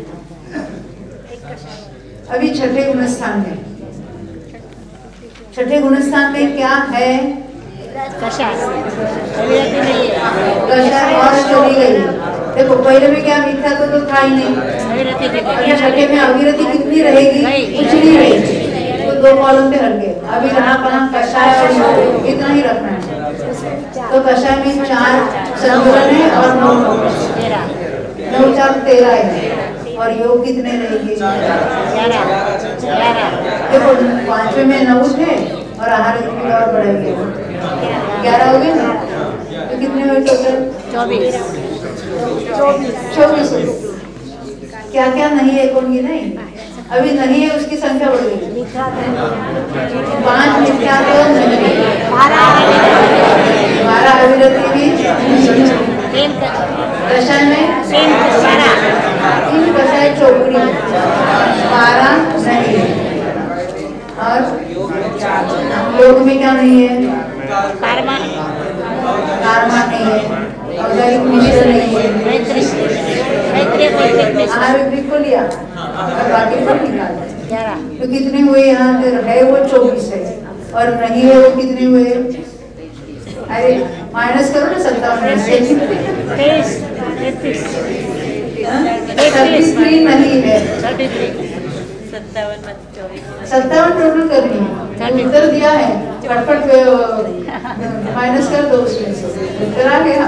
अभी छठे गुण स्थान में, छठे गुण स्थान में क्या है? कषाय। अविरति नहीं है। कषाय और चली गई। देखो पहले में क्या मिथ्या तो, तो था ही नहीं। अविरति की अभी छठे में अविरति कितनी रहेगी? कुछ नहीं रहेगी। तो दो कॉलम पे हट गए। अभी रहा कहाँ? कषाय और योग, इतना ही रखना है। तो कषाय में चार संतुलन है और नौ नौ चार तेरह है। और योग कितने रहेंगे? देखो पांचवे में नौ थे और आहार और बढ़ेंगे ग्यारह हो गए ना। तो कितने हुए टोटल? चौबीस। चौबीस। क्या क्या नहीं है कौन की नहीं? अभी नहीं है उसकी संख्या बढ़ गई। पांच मिथ्या तो बारह अविरति भी कषाय में तीन कषाय चौकड़ी बारह नहीं है। और योग में क्या नहीं है? कारमान नहीं है, औदारिक मिश्र नहीं है, आहार को लिया और बाकी को निकाला। तो कितने हुए? यहाँ है वो चौबीस है और नहीं है वो कितने हुए? अरे माइनस करो ना सत्तावन से। थर्टी नहीं है, सत्तावन टोटल करनी है। उत्तर दिया है, फटफट माइनस कर दो उसमें से। करा गया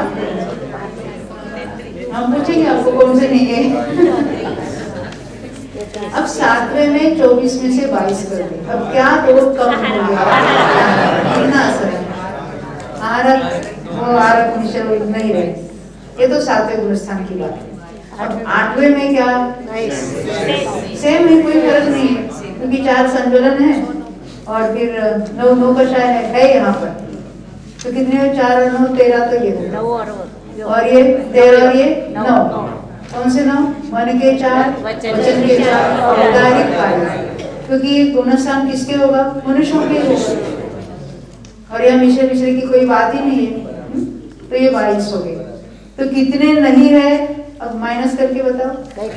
हम पूछेंगे आपको कौन से नहीं है। अब सातवें में चौबीस में से बाईस कर दे। अब क्या तो कम हो गया, कितना असर है? आरक वो आरक मिश्र नहीं रहे। ये तो सातवें गुण स्थान की बात है। अब आठवें में क्या? सेम है, कोई फर्क नहीं है क्योंकि चार संतुलन है और फिर नौ नौ कषाय है, है यहाँ पर। तो कितने हो? चार और नौ तेरह। तो ये नौ और ये तेरह और ये नौ। कौन से नौ? मन के चार, वचन के चार और औदारिक काय। क्योंकि गुण स्थान किसके होगा? मनुष्यों के होगा। और यह मिश्र मिश्र की कोई बात ही नहीं है। तो ये बाईस हो गए। तो कितने नहीं है? अब माइनस करके बताओ।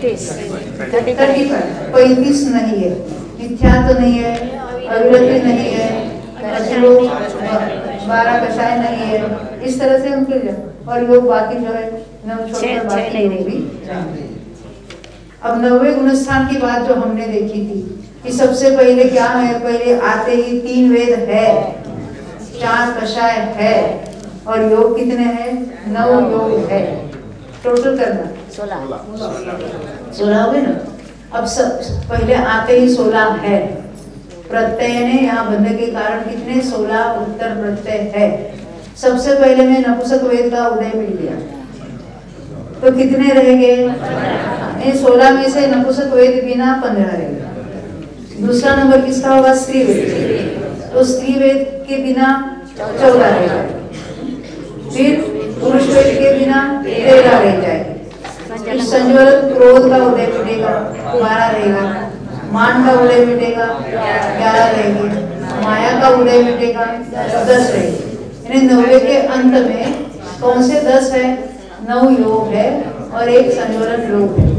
पैंतीस नहीं है, मिथ्या तो नहीं है, अविरति नहीं है, बारह कषाय नहीं है। इस तरह से हम कर जाए और योग बाकी जो है नौ छोड़कर बाकी योग भी। अब नौवे गुण स्थान की बात जो हमने देखी थी कि सबसे पहले क्या है? पहले आते ही तीन वेद है, चार कषाय है और योग कितने हैं? नौ योग है। टोटल करना सोलह सोलह हो गए ना। अब सब पहले आते ही सोलह है। प्रत्यय ने यहाँ बंधे के कारण कितने? सोलह उत्तर प्रत्यय है। सबसे पहले में नपुंसक वेद का उदय मिल गया तो कितने रहेंगे? सोलह में से नपुंसक वेद बिना पंद्रह रहेगा। दूसरा नंबर किसका होगा? स्त्री वेद। तो स्त्री वेद के बिना चौदह रहेगा। फिर पुरुष वेद के बिना तेरह रह जाएगी। संज्वलन क्रोध का उदय मिटेगा, बारह रहेगा। मान का उदय मिटेगा, ग्यारह रहेगी। माया का उदय मिटेगा, दस रहेगी। यानी नब्बे के अंत में कौन से दस है? नौ योग है और एक संज्वलन योग है।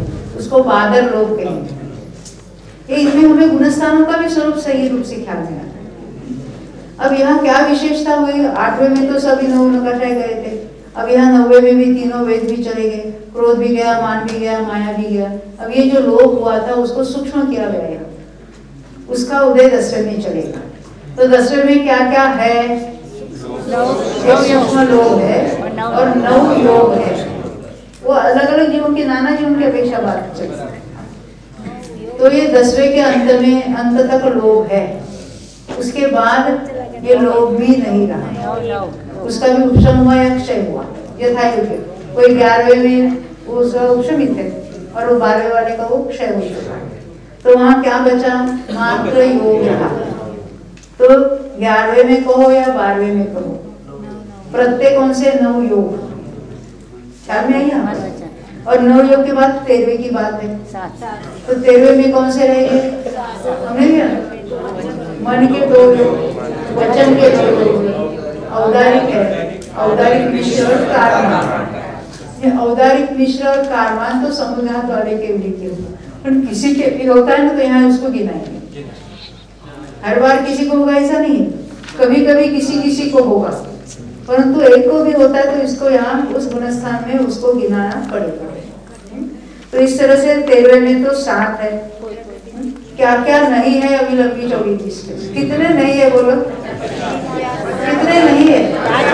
उसको बादल लोग कहेंगे। ये इनमें हमें गुणस्थानों का भी स्वरूप सही रूप से ख्याल में आता है। अब यहाँ क्या विशेषता हुई, आठवें में तो सभी नौ नकाशाए गए थे, अब यहाँ नौवे में भी तीनों वेद भी चले गए, क्रोध भी गया, मान भी गया, माया भी गया। अब ये जो लोभ हुआ था उसको सूक्ष्म किया गया है, उसका उदय दसवें में चलेगा। तो दसवें में क्या क्या है, सूक्ष्म लोभ है और नौ योग है। वो अलग अलग जीवों की, नाना जीवों की अपेक्षा बात चलती है। तो ये दसवें के अंत में, अंत तक लोभ है, उसके बाद ये लोभ भी नहीं रहा, उसका भी उपशम हुआ या क्षय हुआ यथायोग्य। कोई ग्यारहवें में उसका उपशमित है और वो बारहवें वाले का वो क्षय हो चुका है। तो वहाँ क्या बचा, मात्र योग रहा। तो ग्यारहवें में कहो या बारहवें में कहो, प्रत्येक कौन से नौ योग ख्याल में आई हमारे। और नौ योग के बाद तेरहवें की बात है, तो तेरहवें में कौन से रहेंगे, हमने क्या मन के दो योग, वचन के दो योग, औदारिक है, औदारिक मिश्र और कारमान। ये औदारिक मिश्र और कारमान तो समुद्रात वाले के लिखे हुए, पर किसी के भी होता है ना, तो यहाँ उसको गिनाएंगे। हर बार किसी को होगा ऐसा नहीं है, कभी कभी किसी किसी को होगा, परंतु एक को भी होता है तो इसको यहाँ उस गुणस्थान में उसको गिनाना पड़ेगा। तो इस तरह से तेरहवें में तो सात है, क्या क्या नहीं है, अभी लंबी चौड़ी लिस्ट। कितने नहीं है बोलो, कितने नहीं है,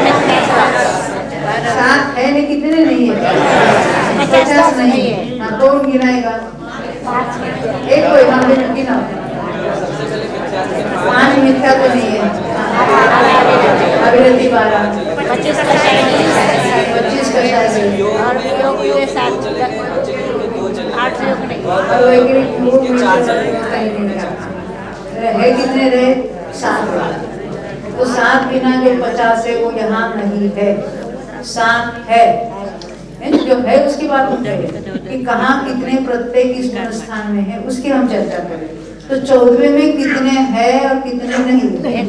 सात है लेकिन कितने नहीं है, पचास नहीं है। हाँ, कौन गिनाएगा, एक कोई हम गिना, पांच मिथ्या तो नहीं है, अभिरति बारह, पच्चीस पच्चीस का शायद और योग हुए सात, आठ योग नहीं। और वैज्ञानिक योग में है कितने रहे, सात। तो सात बिना जो पचास है वो यहाँ नहीं है, सात है, जो है उसकी बात होती है कि कहाँ कितने प्रत्येक इस स्थान में है, उसकी हम चर्चा करें। तो चौदहवें में कितने हैं और कितने नहीं है,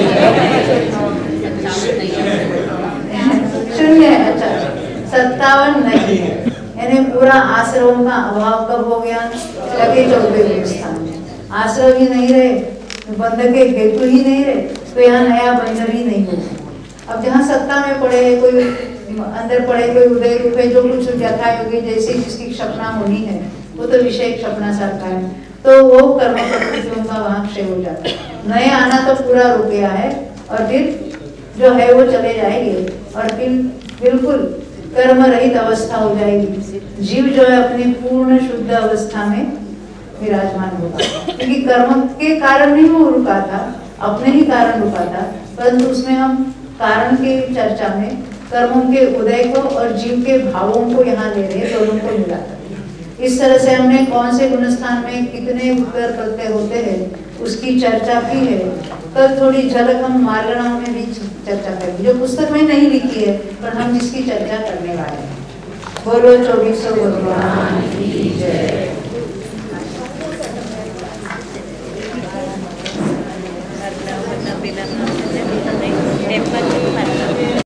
शून्य है। अच्छा, सत्तावन नहीं है, यानी पूरा आश्रम का अभाव कब हो गया, लगे चौदहवें स्थान में। आश्रम ही नहीं रहे, बंध के हेतु ही नहीं रहे, तो यहाँ नया बंधन ही नहीं होगा। अब जहाँ सत्ता में पड़े, कोई अंदर पड़े, कोई उदय रूप है, जो कुछ व्यथा योगी जैसे जिसकी क्षपना होनी है, वो तो विषय क्षपना सरकार है, तो वो कर्म प्रवृत्तियों का वहाँ क्षय हो जाता है। नए आना तो पूरा रुक गया है, और फिर जो है वो चले जाएंगे, और फिर बिल्कुल कर्म रहित अवस्था हो जाएगी। जीव जो है अपनी पूर्ण शुद्ध अवस्था में विराजमान होगा, क्योंकि कर्म के कारण नहीं वो रुका था, अपने ही कारण रुका था, परंतु उसमें हम कारण के चर्चा में कर्मों के उदय को और जीव के भावों को यहाँ ले रहे, दोनों को मिला था। इस तरह से हमने कौन से गुणस्थान में कितने उत्तर प्रत्यय होते हैं उसकी चर्चा की है। कल थोड़ी झलक हम मार्गणाओं में भी चर्चा करेंगे, जो पुस्तक में नहीं लिखी है, पर हम इसकी चर्चा करने वाले हैं। बोलो चौबीसों भगवान की जय। Terima kasih.